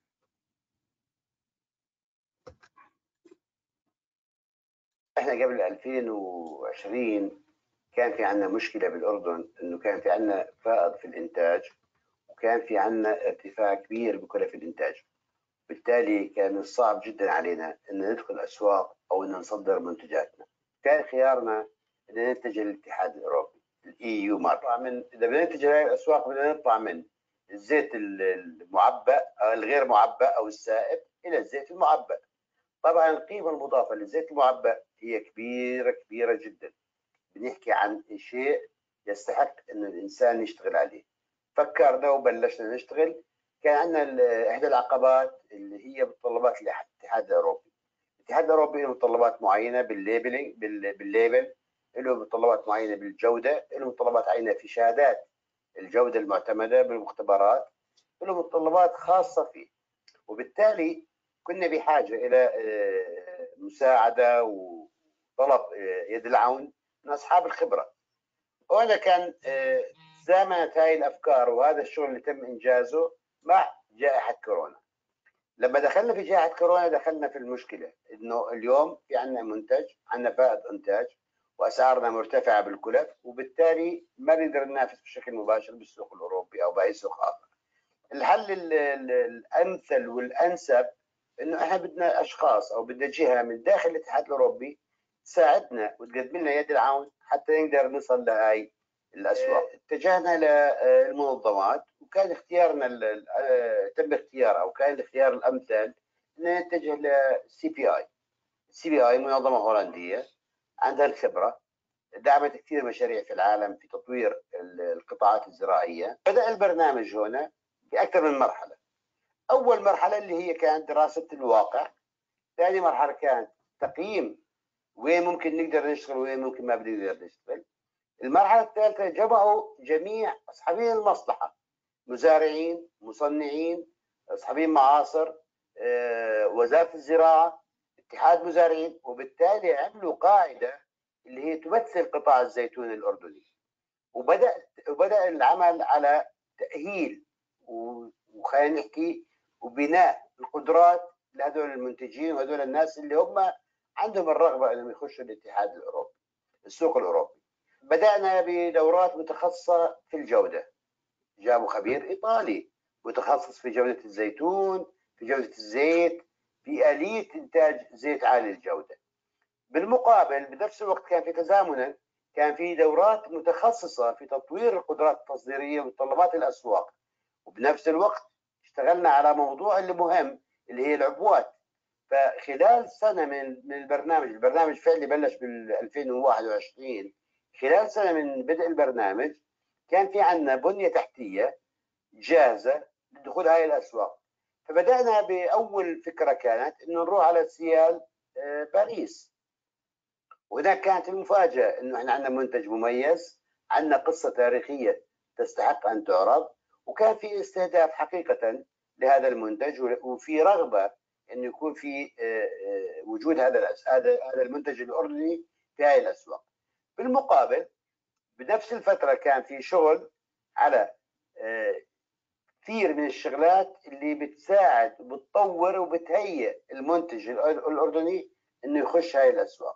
احنا قبل ألفين وعشرين كان في عندنا مشكلة بالأردن، إنه كان في عندنا فائض في الإنتاج، وكان في عندنا ارتفاع كبير بكلف الإنتاج. بالتالي كان من الصعب جدا علينا إن ندخل أسواق أو إن نصدر منتجاتنا. كان خيارنا إن نتجه للاتحاد الأوروبي، الإي يو مرة. من إذا بدنا نتجه لهذه الأسواق بدنا نطلع من الزيت المعبأ أو الغير معبأ أو السائب إلى الزيت المعبأ. طبعا القيمة المضافة للزيت المعبأ هي كبيرة كبيرة جدا. بنحكي عن شيء يستحق ان الانسان يشتغل عليه. فكرنا وبلشنا نشتغل. كان عندنا احدى العقبات اللي هي متطلبات الاتحاد الاوروبي. الاتحاد الاوروبي له متطلبات معينه بالليبلينج بالليبل، له متطلبات معينه بالجوده، له متطلبات معينه في شهادات الجوده المعتمده بالمختبرات، له متطلبات خاصه فيه. وبالتالي كنا بحاجه الى مساعده وطلب يد العون من أصحاب الخبرة. وهذا كان تزامنت هاي الأفكار وهذا الشغل اللي تم إنجازه مع جائحة كورونا. لما دخلنا في جائحة كورونا دخلنا في المشكلة إنه اليوم في عندنا منتج، عندنا فائض إنتاج وأسعارنا مرتفعة بالكلف، وبالتالي ما نقدر ننافس بشكل مباشر بالسوق الأوروبي أو بأي سوق آخر. الحل الأمثل والأنسب إنه إحنا بدنا أشخاص أو بدنا جهة من داخل الاتحاد الأوروبي تساعدنا وتقدم لنا يد العون حتى نقدر نصل لهاي الأسواق. اتجهنا للمنظمات، وكان اختيارنا تم اختيار أو كان الاختيار الأمثل أن نتجه للسي بي آي. السي بي آي منظمة هولندية عندها الخبرة، دعمت كثير مشاريع في العالم في تطوير القطاعات الزراعية. بدأ البرنامج هنا بأكثر من مرحلة. أول مرحلة اللي هي كانت دراسة الواقع، ثاني مرحلة كانت تقييم وين ممكن نقدر نشتغل وين ممكن ما بنقدر نشتغل. المرحلة الثالثة جمعوا جميع أصحابين المصلحة، مزارعين، مصنعين، أصحابين معاصر، وزارة الزراعة، اتحاد مزارعين، وبالتالي عملوا قاعدة اللي هي تمثل قطاع الزيتون الأردني. وبدأ وبدأ العمل على تأهيل وخلينا نحكي وبناء القدرات لهذول المنتجين وهذول الناس اللي هم عندهم الرغبة انهم يخشوا الاتحاد الاوروبي، السوق الاوروبي. بدأنا بدورات متخصصة في الجودة. جابوا خبير ايطالي متخصص في جودة الزيتون، في جودة الزيت، في آلية انتاج زيت عالي الجودة. بالمقابل بنفس الوقت كان في تزامنا كان في دورات متخصصة في تطوير القدرات التصديرية ومتطلبات الاسواق. وبنفس الوقت اشتغلنا على موضوع اللي مهم اللي هي العبوات. فخلال سنة من من البرنامج، البرنامج فعلي بلش بال ألفين وواحد وعشرين، خلال سنة من بدء البرنامج كان في عندنا بنية تحتية جاهزة لدخول هاي الأسواق. فبدأنا بأول فكرة كانت إنه نروح على سيال باريس، وهناك كانت المفاجأة إنه إحنا عندنا منتج مميز، عندنا قصة تاريخية تستحق أن تعرض، وكان في استهداف حقيقة لهذا المنتج، وفي رغبة انه يكون في وجود هذا هذا هذا المنتج الاردني في هذه الاسواق. بالمقابل بنفس الفتره كان في شغل على كثير من الشغلات اللي بتساعد وبتطور وبتهيئ المنتج الاردني انه يخش هذه الاسواق.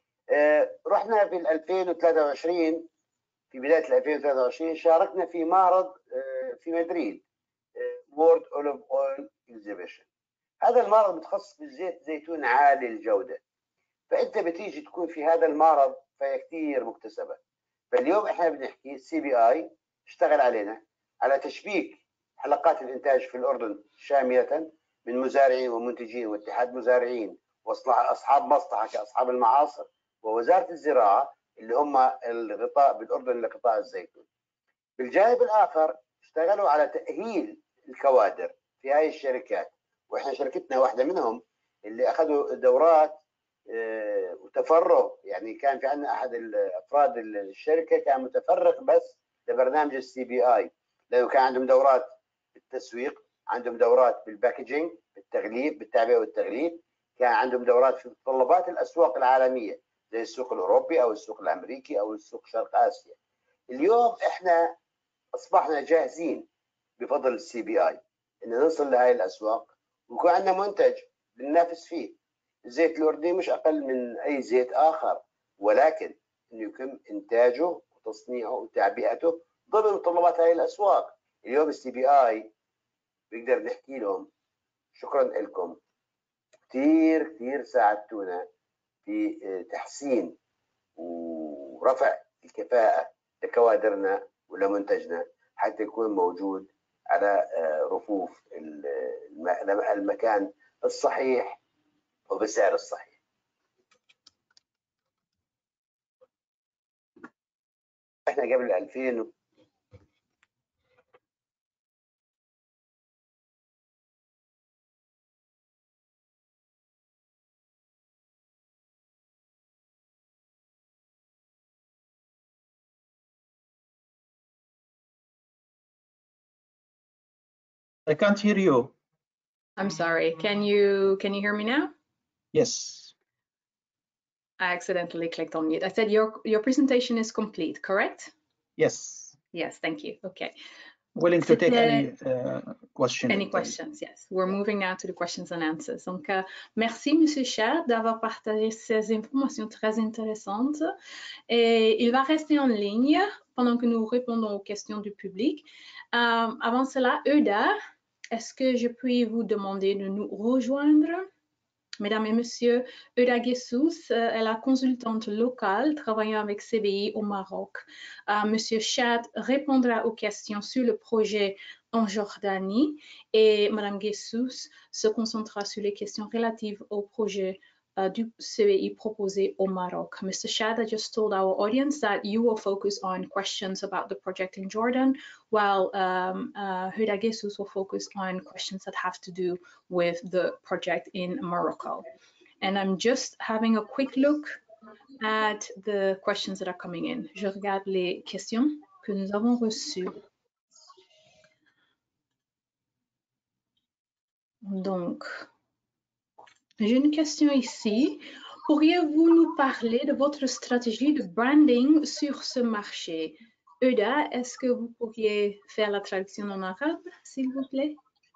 رحنا في ألفين وثلاثة وعشرين، في بدايه ألفين وثلاثة وعشرين شاركنا في معرض في مدريد، World Olive Oil Exhibition. هذا المعرض متخصص بالزيت زيتون عالي الجودة. فأنت بتيجي تكون في هذا المعرض فهي كثير مكتسبة. فاليوم احنا بنحكي السي بي آي اشتغل علينا على تشبيك حلقات الإنتاج في الأردن شاملة من مزارعين ومنتجين واتحاد مزارعين وأصحاب مصلحة كأصحاب المعاصر ووزارة الزراعة اللي هم الغطاء بالأردن لقطاع الزيتون. بالجانب الآخر اشتغلوا على تأهيل الكوادر في هاي الشركات، وإحنا شركتنا واحدة منهم اللي أخذوا دورات وتفرغ. يعني كان في عندنا أحد الأفراد الشركة كان متفرغ بس لبرنامج السي بي آي، لأنه كان عندهم دورات بالتسويق، عندهم دورات بالباكجينج، بالتغليف، بالتعبئة والتغليف، كان عندهم دورات في متطلبات الأسواق العالمية زي السوق الأوروبي أو السوق الأمريكي أو السوق شرق آسيا. اليوم إحنا أصبحنا جاهزين بفضل السي بي آي إن نوصل لهذه الأسواق ويكون عندنا منتج بننافس فيه. الزيت الأردني مش أقل من أي زيت آخر، ولكن إنه يتم إنتاجه وتصنيعه وتعبئته ضمن متطلبات هذه الأسواق. اليوم السي بي آي بيقدر نحكي لهم شكرا لكم، كثير كثير ساعدتونا في تحسين ورفع الكفاءة لكوادرنا ولمنتجنا حتى يكون موجود على رفوف المكان الصحيح وبالسعر الصحيح. احنا قبل ألفين I can't hear you. I'm sorry. Can you can you hear me now? Yes. I accidentally clicked on mute. I said your your presentation is complete, correct? Yes. Yes, thank you. Okay. Willing to take any uh, question. Any questions? Yes. We're moving now to the questions and answers. Donc, uh, merci, Monsieur Chad, d'avoir partagé ces informations très intéressantes. Et il va rester en ligne pendant que nous répondons aux questions du public. Euh, avant cela, Euda, est-ce que je puis vous demander de nous rejoindre? Mesdames et messieurs, Euda Guessous est la consultante locale travaillant avec C B I au Maroc. Uh, Monsieur Chad répondra aux questions sur le projet en Jordanie et Madame Guessous se concentrera sur les questions relatives au projet uh, du C B I proposé au Maroc. Mister Chad, I just told our audience that you will focus on questions about the project in Jordan, while um, uh, Euda Guessous will focus on questions that have to do with the project in Morocco. And I'm just having a quick look at the questions that are coming in. Je regarde les questions que nous avons reçues. Donc, j'ai une question ici. Pourriez-vous nous parler de votre stratégie de branding sur ce marché? Euda, est-ce que vous pourriez faire la traduction en arabe, s'il vous plaît?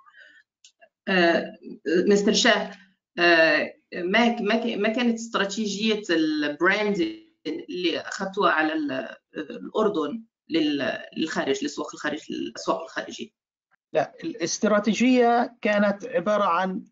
مستر شاه ما ما كانت استراتيجية البراند اللي أخذتوها على الأردن للخارج، للسوق الخارج، الأسواق الخارجية؟ لا، الاستراتيجية كانت عبارة عن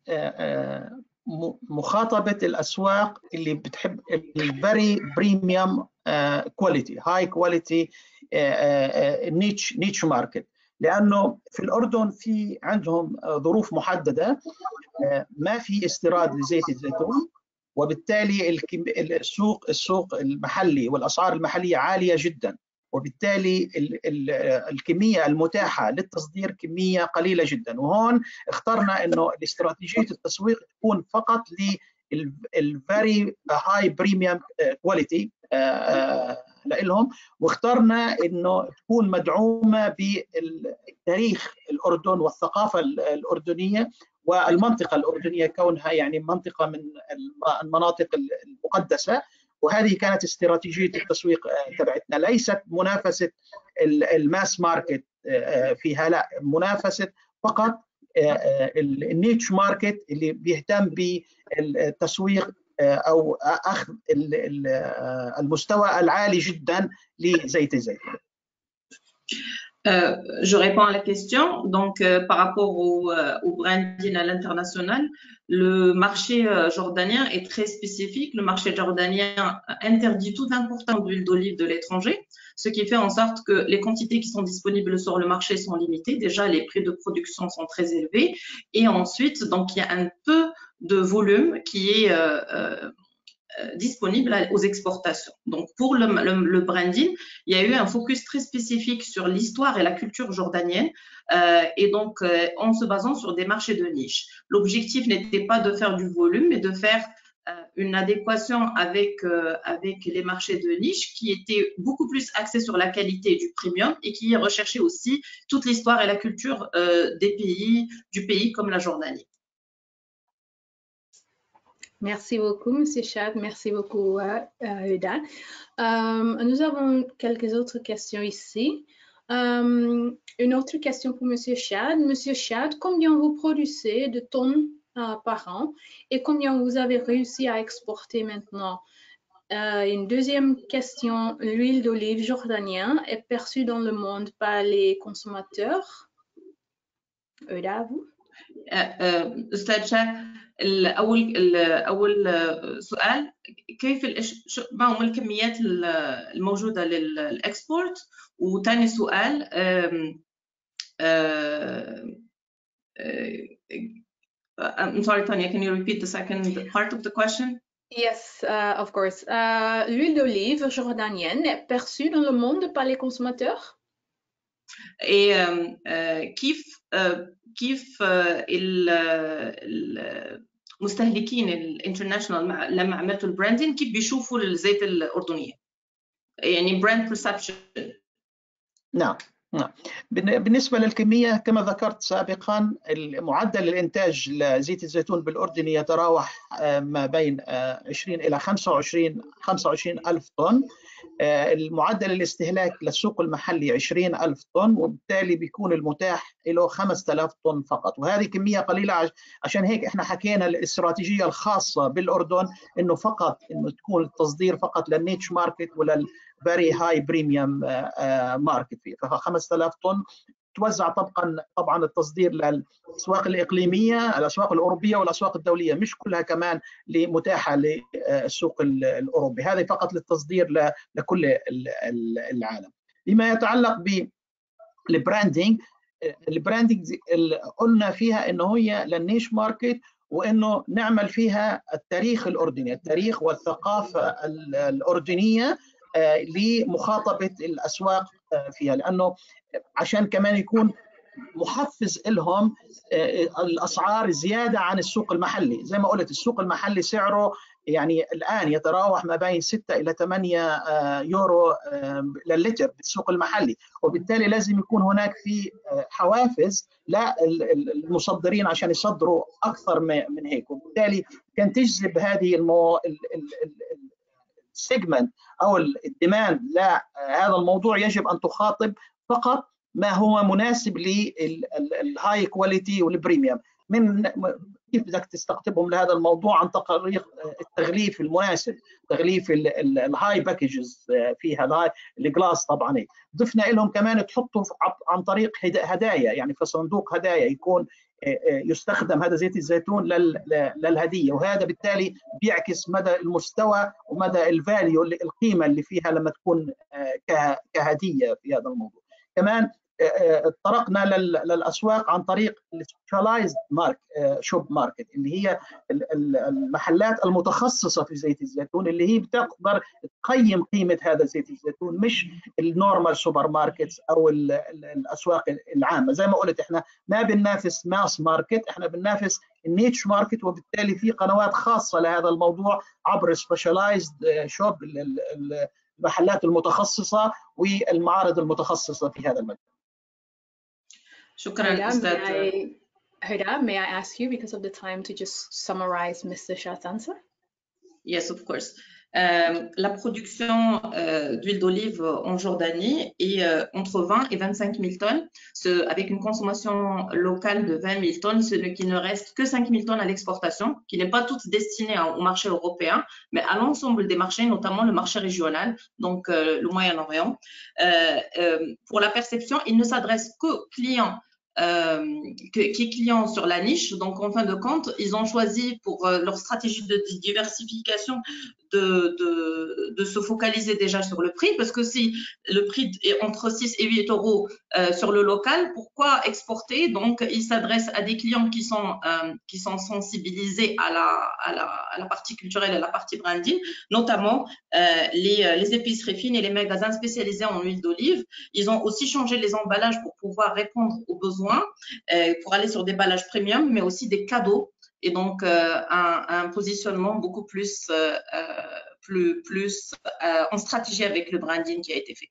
مخاطبة الأسواق اللي بتحب الفيري بريميوم كواليتي، هاي كواليتي نيتش نيتش ماركت، لأنه في الأردن في عندهم ظروف محددة، ما في استيراد لزيت الزيتون، وبالتالي السوق السوق المحلي والأسعار المحلية عالية جدا، وبالتالي الكمية المتاحة للتصدير كمية قليلة جدا. وهون اخترنا انه استراتيجية التسويق تكون فقط للفيري هاي بريميوم كواليتي لهم، واخترنا انه تكون مدعومة بالتاريخ الأردن والثقافة الأردنية والمنطقة الأردنية كونها يعني منطقة من المناطق المقدسة. وهذه كانت استراتيجية التسويق تبعتنا، ليست منافسة الماس ماركت فيها، لا، منافسة فقط النيتش ماركت اللي بيهتم بالتسويق أو أخذ المستوى العالي جدا لزيت الزيتون. Euh, je réponds à la question. Donc, euh, par rapport au, euh, au branding à l'international, le marché euh, jordanien est très spécifique. Le marché jordanien interdit toute importation d'huile d'olive de l'étranger, ce qui fait en sorte que les quantités qui sont disponibles sur le marché sont limitées. Déjà, les prix de production sont très élevés. Et ensuite, donc, il y a un peu de volume qui est euh, euh, disponible aux exportations. Donc, pour le, le, le branding, il y a eu un focus très spécifique sur l'histoire et la culture jordanienne, euh, et donc euh, en se basant sur des marchés de niche. L'objectif n'était pas de faire du volume, mais de faire euh, une adéquation avec, euh, avec les marchés de niche qui étaient beaucoup plus axés sur la qualité du premium et qui recherchaient aussi toute l'histoire et la culture euh, des pays, du pays comme la Jordanie. Merci beaucoup, Monsieur Chad. Merci beaucoup, Huda. Euh, euh, nous avons quelques autres questions ici. Euh, une autre question pour Monsieur Chad. Monsieur Chad, combien vous produisez de tonnes euh, par an et combien vous avez réussi à exporter maintenant? Euh, une deuxième question. L'huile d'olive jordanienne est perçue dans le monde par les consommateurs. Huda, à vous. أستاذ شاد، أول أول سؤال، كيف ما هم الكميات الموجودة للإكسبورت؟ وثاني سؤال، I'm sorry, Tanya, can you repeat the second part of the question? Yes, uh, of course. Uh, l'huile d'olive jordanienne est perçue dans le monde par les consommateurs? Et كيف كيف المستهلكين الانترناشونال لما عملتوا البراندين كيف بيشوفوا الزيت الأردنية؟ يعني براند برسبشن. نعم نعم. بالنسبة للكمية كما ذكرت سابقا، معدل الإنتاج لزيت الزيتون بالأردن يتراوح ما بين عشرين إلى خمسة وعشرين ألف طن. المعدل الاستهلاك للسوق المحلي عشرين ألف طن، وبالتالي بيكون المتاح له خمسة آلاف طن فقط، وهذه كمية قليلة. عشان هيك احنا حكينا الاستراتيجية الخاصة بالأردن انه فقط انه تكون التصدير فقط للنيتش ماركت ولل very high premium ماركت فيه، فخمسة آلاف طن توزع طبعا طبعا التصدير للاسواق الاقليميه، الاسواق الاوروبيه والاسواق الدوليه، مش كلها كمان متاحه للسوق الاوروبي، هذه فقط للتصدير لكل العالم. بما يتعلق بالبراندنج، البراندنج قلنا فيها انه هي للنيش ماركت، وانه نعمل فيها التاريخ الاردني، التاريخ والثقافه الاردنيه لمخاطبه الاسواق فيها، لانه عشان كمان يكون محفز لهم الاسعار زياده عن السوق المحلي. زي ما قلت السوق المحلي سعره يعني الان يتراوح ما بين ستة الى ثمانية يورو للتر بالسوق المحلي، وبالتالي لازم يكون هناك في حوافز للمصدرين عشان يصدروا اكثر من هيك، وبالتالي كان تجذب هذه المو... السيجمنت او الديماند لهذا الموضوع يجب ان تخاطب فقط ما هو مناسب للهاي كواليتي والبريميوم. من كيف بدك تستقطبهم لهذا الموضوع؟ عن طريق التغليف المناسب، تغليف الهاي باكجز فيها الهاي الجلاس. طبعا هيك ضفنا لهم كمان تحطوا عن طريق هدايا، يعني في صندوق هدايا يكون يستخدم هذا زيت الزيتون للهديه، وهذا بالتالي بيعكس مدى المستوى ومدى الفاليو، القيمه اللي فيها لما تكون كهديه في هذا الموضوع. كمان طرقنا للاسواق عن طريق السبيشالايزد مارك شوب ماركت، اللي هي المحلات المتخصصه في زيت الزيتون، اللي هي بتقدر تقيم قيمه هذا زيت الزيتون، مش النورمال سوبر ماركتس او الاسواق العامه. زي ما قلت احنا ما بننافس ماس ماركت، احنا بننافس النيتش ماركت، وبالتالي في قنوات خاصه لهذا الموضوع عبر سبيشالايزد شوب، المحلات المتخصصه والمعارض المتخصصه في هذا المجال. شكرا أستاذ. Huda, may I ask you, because of the time, to just summarize Mister Shah's answer? Yes, of course. Euh, la production euh, d'huile d'olive en Jordanie est euh, entre vingt et vingt-cinq mille tonnes, ce, avec une consommation locale de vingt mille tonnes, ce qui ne reste que cinq mille tonnes à l'exportation, qui n'est pas toute destinée au marché européen, mais à l'ensemble des marchés, notamment le marché régional, donc euh, le Moyen-Orient. Euh, euh, pour la perception, il ne s'adresse qu'aux clients euh, que, qui est client sur la niche. Donc, en fin de compte, ils ont choisi pour euh, leur stratégie de diversification de, de, de se focaliser déjà sur le prix, parce que si le prix est entre six et huit euros euh, sur le local, pourquoi exporter? Donc, ils s'adressent à des clients qui sont, euh, qui sont sensibilisés à la, à, la, à la partie culturelle et à la partie branding, notamment euh, les, les épiceries fines et les magasins spécialisés en huile d'olive. Ils ont aussi changé les emballages pour pouvoir répondre aux besoins, euh, pour aller sur des emballages premium, mais aussi des cadeaux. Et donc, euh, un, un positionnement beaucoup plus, euh, plus, plus euh, en stratégie avec le branding qui a été fait.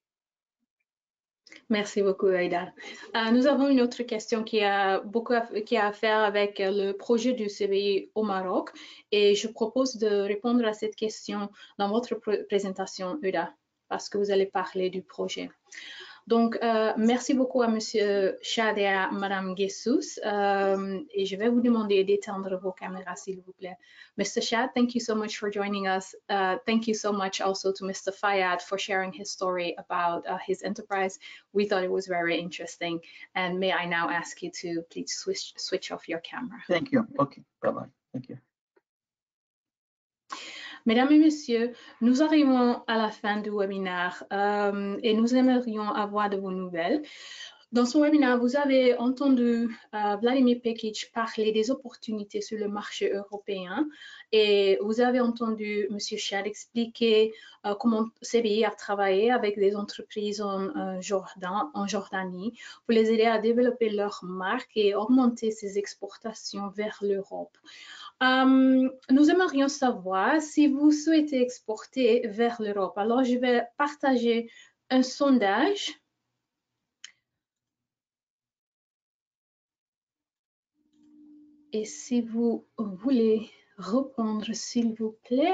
Merci beaucoup, Aïda. Euh, nous avons une autre question qui a beaucoup à, qui a à faire avec le projet du C B I au Maroc et je propose de répondre à cette question dans votre pr présentation, Aïda, parce que vous allez parler du projet. Donc, euh, merci beaucoup à Monsieur Chad et à Madame Guessous. Euh, et je vais vous demander d'éteindre vos caméras, s'il vous plaît. Mister Chad, thank you so much for joining us. Uh, thank you so much also to Mister Fayad for sharing his story about uh, his enterprise. We thought it was very interesting. And may I now ask you to please switch, switch off your camera. Thank you. Okay, bye-bye. Thank you. Mesdames et messieurs, nous arrivons à la fin du webinaire euh, et nous aimerions avoir de vos nouvelles. Dans ce webinaire, vous avez entendu euh, Vladimir Pekic parler des opportunités sur le marché européen et vous avez entendu M. Chad expliquer euh, comment C B I a travaillé avec des entreprises en, euh, Jordan, en Jordanie pour les aider à développer leur marque et augmenter ses exportations vers l'Europe. Um, nous aimerions savoir si vous souhaitez exporter vers l'Europe. Alors, je vais partager un sondage. Et si vous voulez répondre, s'il vous plaît.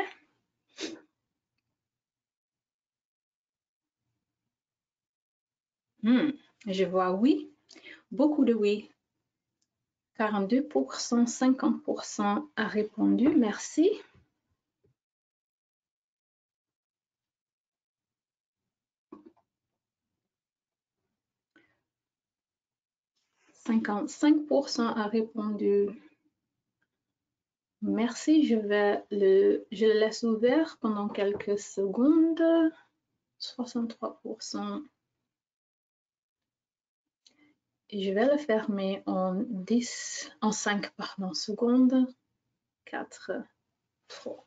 Hmm, je vois oui, beaucoup de oui. quarante-deux pour cent, cinquante pour cent a répondu, merci. cinquante-cinq pour cent a répondu. Merci, je vais le, je le laisse ouvert pendant quelques secondes. soixante-trois pour cent. Et je vais le fermer en dix, en cinq pardon, secondes. quatre, trois.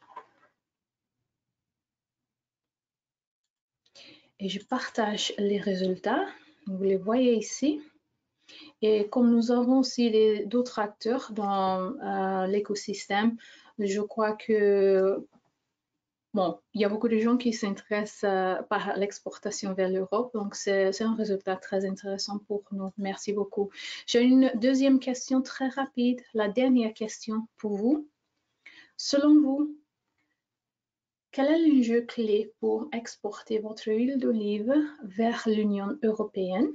Et je partage les résultats. Vous les voyez ici. Et comme nous avons aussi d'autres acteurs dans euh, l'écosystème, je crois que bon, il y a beaucoup de gens qui s'intéressent euh, par l'exportation vers l'Europe, donc c'est un résultat très intéressant pour nous. Merci beaucoup. J'ai une deuxième question très rapide, la dernière question pour vous. Selon vous, quel est l'enjeu clé pour exporter votre huile d'olive vers l'Union européenne?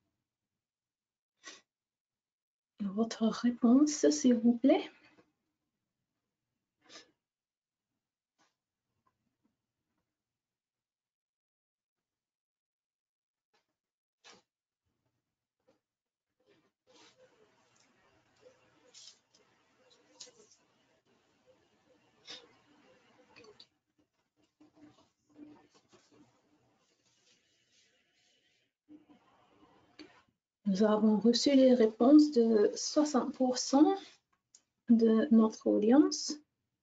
Votre réponse, s'il vous plaît. Nous avons reçu les réponses de soixante pour cent de notre audience.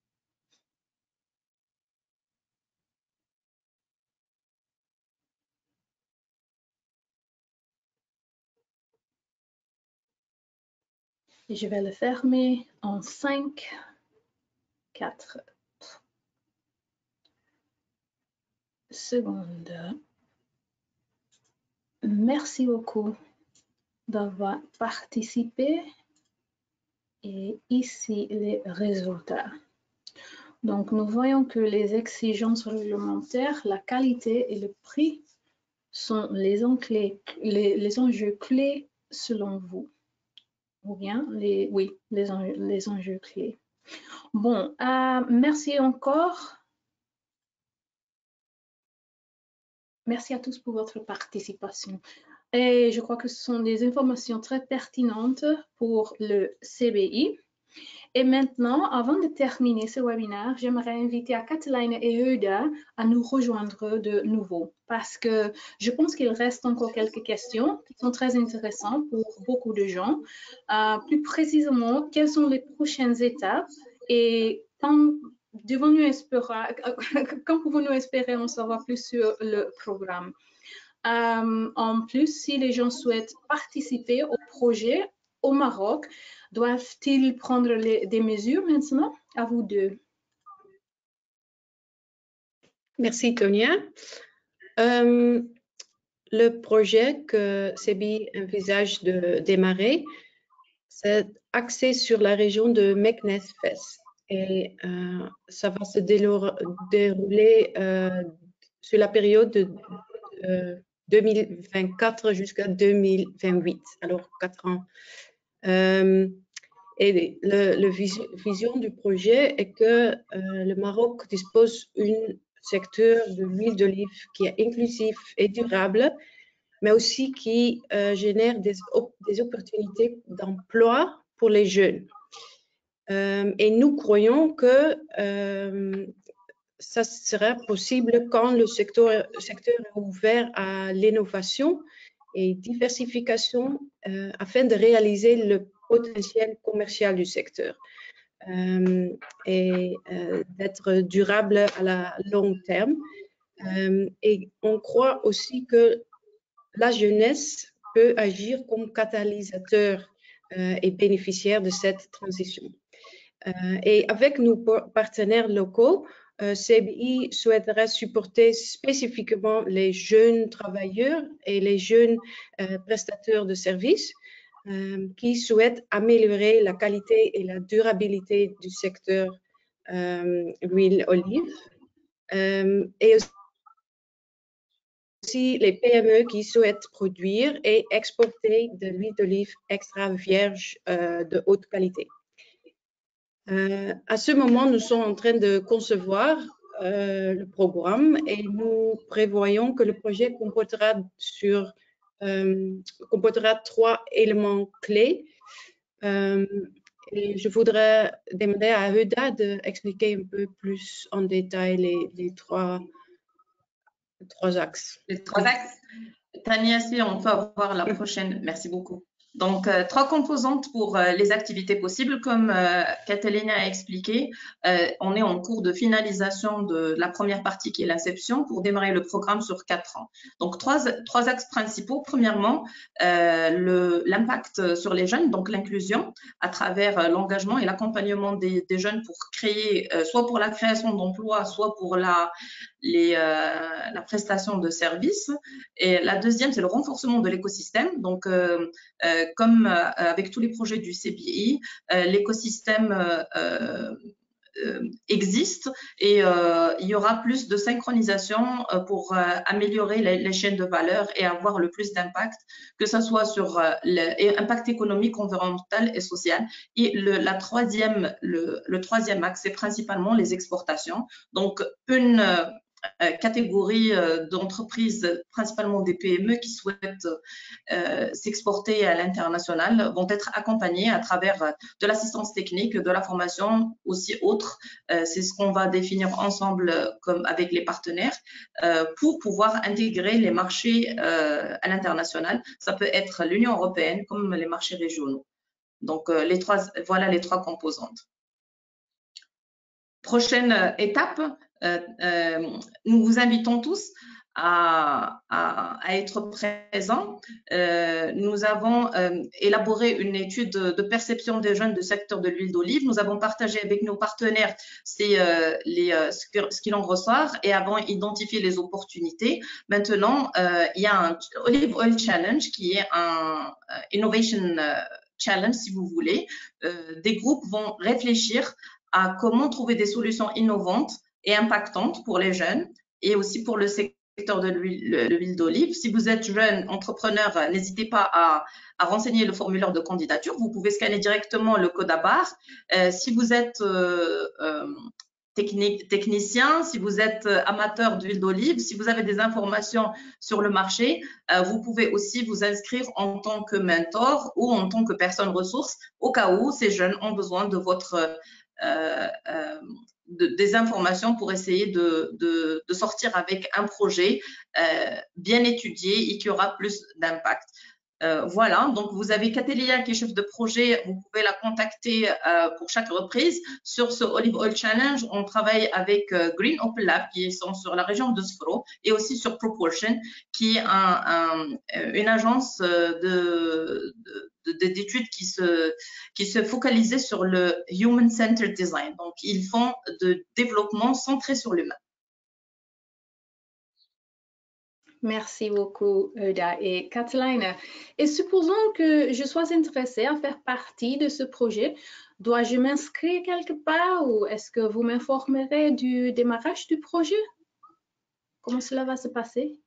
Et je vais le fermer en cinq, quatre secondes. Merci beaucoup d'avoir participé. Et ici, les résultats. Donc, nous voyons que les exigences réglementaires, la qualité et le prix sont les, enclés, les, les enjeux clés selon vous. Ou bien, les, oui, les enjeux, les enjeux clés. Bon, euh, merci encore. Merci à tous pour votre participation. Et je crois que ce sont des informations très pertinentes pour le C B I. Et maintenant, avant de terminer ce webinaire, j'aimerais inviter à Katelijne et Huda à nous rejoindre de nouveau parce que je pense qu'il reste encore quelques questions qui sont très intéressantes pour beaucoup de gens. Euh, plus précisément, quelles sont les prochaines étapes et quand, devons-nous espérer, quand pouvons-nous espérer en savoir plus sur le programme? Euh, en plus, si les gens souhaitent participer au projet au Maroc, doivent-ils prendre les, des mesures maintenant? À vous deux. Merci, Tonia. Euh, le projet que C B I envisage de démarrer, c'est axé sur la région de Meknes-Fès. Et euh, ça va se dérouler euh, sur la période de euh, deux mille vingt-quatre jusqu'à deux mille vingt-huit, alors quatre ans. Euh, et le, le vis vision du projet est que euh, le Maroc dispose d'un secteur de l'huile d'olive qui est inclusif et durable, mais aussi qui euh, génère des, op des opportunités d'emploi pour les jeunes. Euh, et nous croyons que euh, ça sera possible quand le secteur, secteur est ouvert à l'innovation et diversification euh, afin de réaliser le potentiel commercial du secteur euh, et euh, d'être durable à la long terme. Euh, et on croit aussi que la jeunesse peut agir comme catalyseur euh, et bénéficiaire de cette transition. Euh, et avec nos partenaires locaux, euh, C B I souhaiterait supporter spécifiquement les jeunes travailleurs et les jeunes euh, prestataires de services euh, qui souhaitent améliorer la qualité et la durabilité du secteur euh, huile olive euh, et aussi les P M E qui souhaitent produire et exporter de l'huile d'olive extra vierge euh, de haute qualité. Euh, à ce moment, nous sommes en train de concevoir euh, le programme et nous prévoyons que le projet comportera, sur, euh, comportera trois éléments clés. Euh, et je voudrais demander à Huda d'expliquer un peu plus en détail les, les, trois, les trois axes. Les trois axes. Tania, si on peut avoir la prochaine. Merci beaucoup. Donc, euh, trois composantes pour euh, les activités possibles. Comme euh, Katelijne a expliqué, euh, on est en cours de finalisation de la première partie qui est l'inception pour démarrer le programme sur quatre ans. Donc, trois, trois axes principaux. Premièrement, euh, l'impact sur les jeunes, donc l'inclusion à travers euh, l'engagement et l'accompagnement des, des jeunes pour créer, euh, soit pour la création d'emplois, soit pour la, les, euh, la prestation de services. Et la deuxième, c'est le renforcement de l'écosystème. Donc, euh, euh, comme euh, avec tous les projets du C B I, euh, l'écosystème euh, euh, existe et euh, il y aura plus de synchronisation euh, pour euh, améliorer les, les chaînes de valeur et avoir le plus d'impact, que ce soit sur euh, l'impact économique, environnemental et social. Et le, la troisième, le, le troisième axe, c'est principalement les exportations. Donc, une euh, Euh, catégorie euh, d'entreprises, principalement des P M E qui souhaitent euh, s'exporter à l'international, vont être accompagnées à travers de l'assistance technique, de la formation aussi autre. Euh, c'est ce qu'on va définir ensemble comme avec les partenaires euh, pour pouvoir intégrer les marchés euh, à l'international. Ça peut être l'Union européenne comme les marchés régionaux. Donc, euh, les trois, voilà les trois composantes. Prochaine étape, euh, euh, nous vous invitons tous à, à, à être présents. Euh, nous avons euh, élaboré une étude de, de perception des jeunes du secteur de l'huile d'olive. Nous avons partagé avec nos partenaires c'est, euh, les, euh, ce qu'il en ressort et avons identifié les opportunités. Maintenant, euh, il y a un Olive Oil Challenge qui est un uh, Innovation Challenge, si vous voulez. Euh, des groupes vont réfléchir à comment trouver des solutions innovantes et impactantes pour les jeunes et aussi pour le secteur de l'huile d'olive. Si vous êtes jeune entrepreneur, n'hésitez pas à, à renseigner le formulaire de candidature. Vous pouvez scanner directement le code à barre. Euh, si vous êtes euh, euh, technique, technicien, si vous êtes amateur d'huile d'olive, si vous avez des informations sur le marché, euh, vous pouvez aussi vous inscrire en tant que mentor ou en tant que personne ressource au cas où ces jeunes ont besoin de votre euh, euh, de, des informations pour essayer de, de, de sortir avec un projet euh, bien étudié et qui aura plus d'impact. Euh, voilà, donc vous avez Catélia qui est chef de projet, vous pouvez la contacter euh, pour chaque reprise. Sur ce Olive Oil Challenge, on travaille avec euh, Green Open Lab qui sont sur la région de Sfro et aussi sur Proportion qui est un, un, une agence de, de, d'études qui se, qui se focalisait sur le Human Centered Design. Donc, ils font de développement centré sur l'humain. Merci beaucoup, Euda et Catalina. Et supposons que je sois intéressée à faire partie de ce projet, dois-je m'inscrire quelque part ou est-ce que vous m'informerez du démarrage du projet? Comment cela va se passer?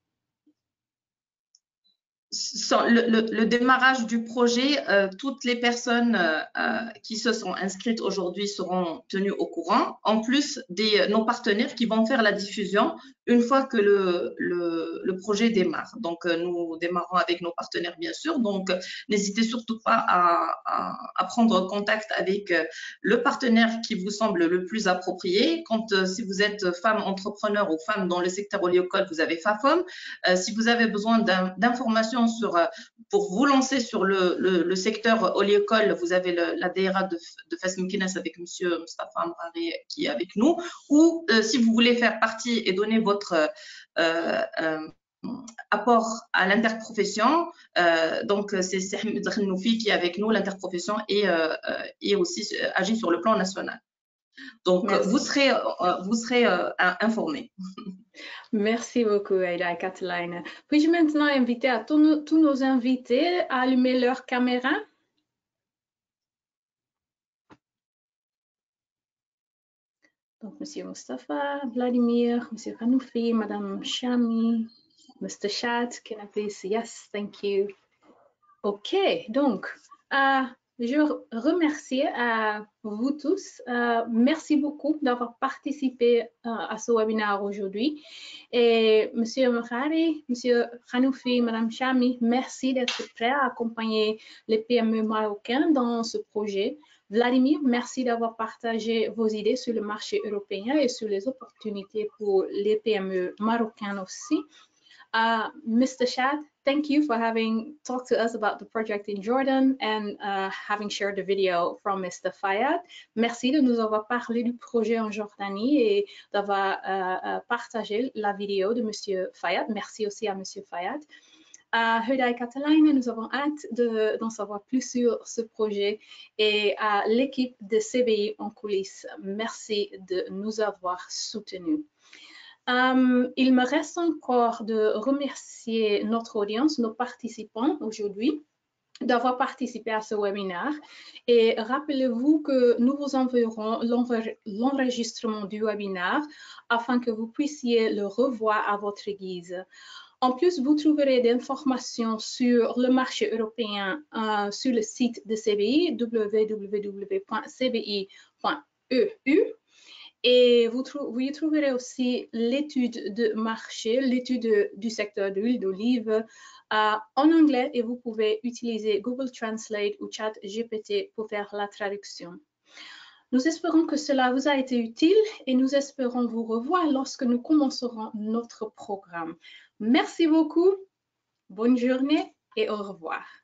Le, le, le démarrage du projet, euh, toutes les personnes euh, qui se sont inscrites aujourd'hui seront tenues au courant, en plus des nos partenaires qui vont faire la diffusion une fois que le, le, le projet démarre. Donc, euh, nous démarrons avec nos partenaires, bien sûr. Donc, euh, n'hésitez surtout pas à, à, à prendre contact avec euh, le partenaire qui vous semble le plus approprié. Quand, euh, si vous êtes femme entrepreneur ou femme dans le secteur oléicole, vous avez FAFOM. Euh, si vous avez besoin d'informations sur, pour vous lancer sur le, le, le secteur oléicole, vous avez le, la D R A de, de Fas Mekines avec M. Mustafa Amrari qui est avec nous. Ou euh, si vous voulez faire partie et donner votre euh, euh, apport à l'interprofession, euh, donc c'est Sahmed Renoufi qui est avec nous, l'interprofession, et, euh, et aussi euh, agit sur le plan national. Donc, Merci. vous serez, euh, vous serez euh, informés. Merci beaucoup, Aida et Catalina. Puis-je maintenant inviter à tous nos, tous nos invités à allumer leur caméra? Donc, Monsieur Mustafa, Vladimir, Monsieur Renoufi, Madame Chami, Mister Chat, can I please? Yes, thank you. OK, donc, uh, je remercie uh, vous tous. Uh, merci beaucoup d'avoir participé uh, à ce webinaire aujourd'hui. Et Monsieur Amrari, Monsieur Renoufi, Madame Chami, merci d'être prêts à accompagner les P M E marocains dans ce projet. Vladimir, merci d'avoir partagé vos idées sur le marché européen et sur les opportunités pour les P M E marocains aussi. Uh, Mister Shad, thank you for having talked to us about the project in Jordan and uh, having shared the video from Mister Fayad. Merci de nous avoir parlé du projet en Jordanie et d'avoir uh, partagé la vidéo de Monsieur Fayad. Merci aussi à Monsieur Fayad. À Euda et Catalina, nous avons hâte d'en savoir plus sur ce projet et à l'équipe de C B I en coulisses, merci de nous avoir soutenus. Um, il me reste encore de remercier notre audience, nos participants aujourd'hui, d'avoir participé à ce webinaire. Et rappelez-vous que nous vous enverrons l'enregistrement du webinaire afin que vous puissiez le revoir à votre guise. En plus, vous trouverez des informations sur le marché européen euh, sur le site de C B I, w w w point c b i point e u. Et vous, vous y trouverez aussi l'étude de marché, l'étude du secteur de l'huile d'olive euh, en anglais et vous pouvez utiliser Google Translate ou ChatGPT pour faire la traduction. Nous espérons que cela vous a été utile et nous espérons vous revoir lorsque nous commencerons notre programme. Merci beaucoup, bonne journée et au revoir.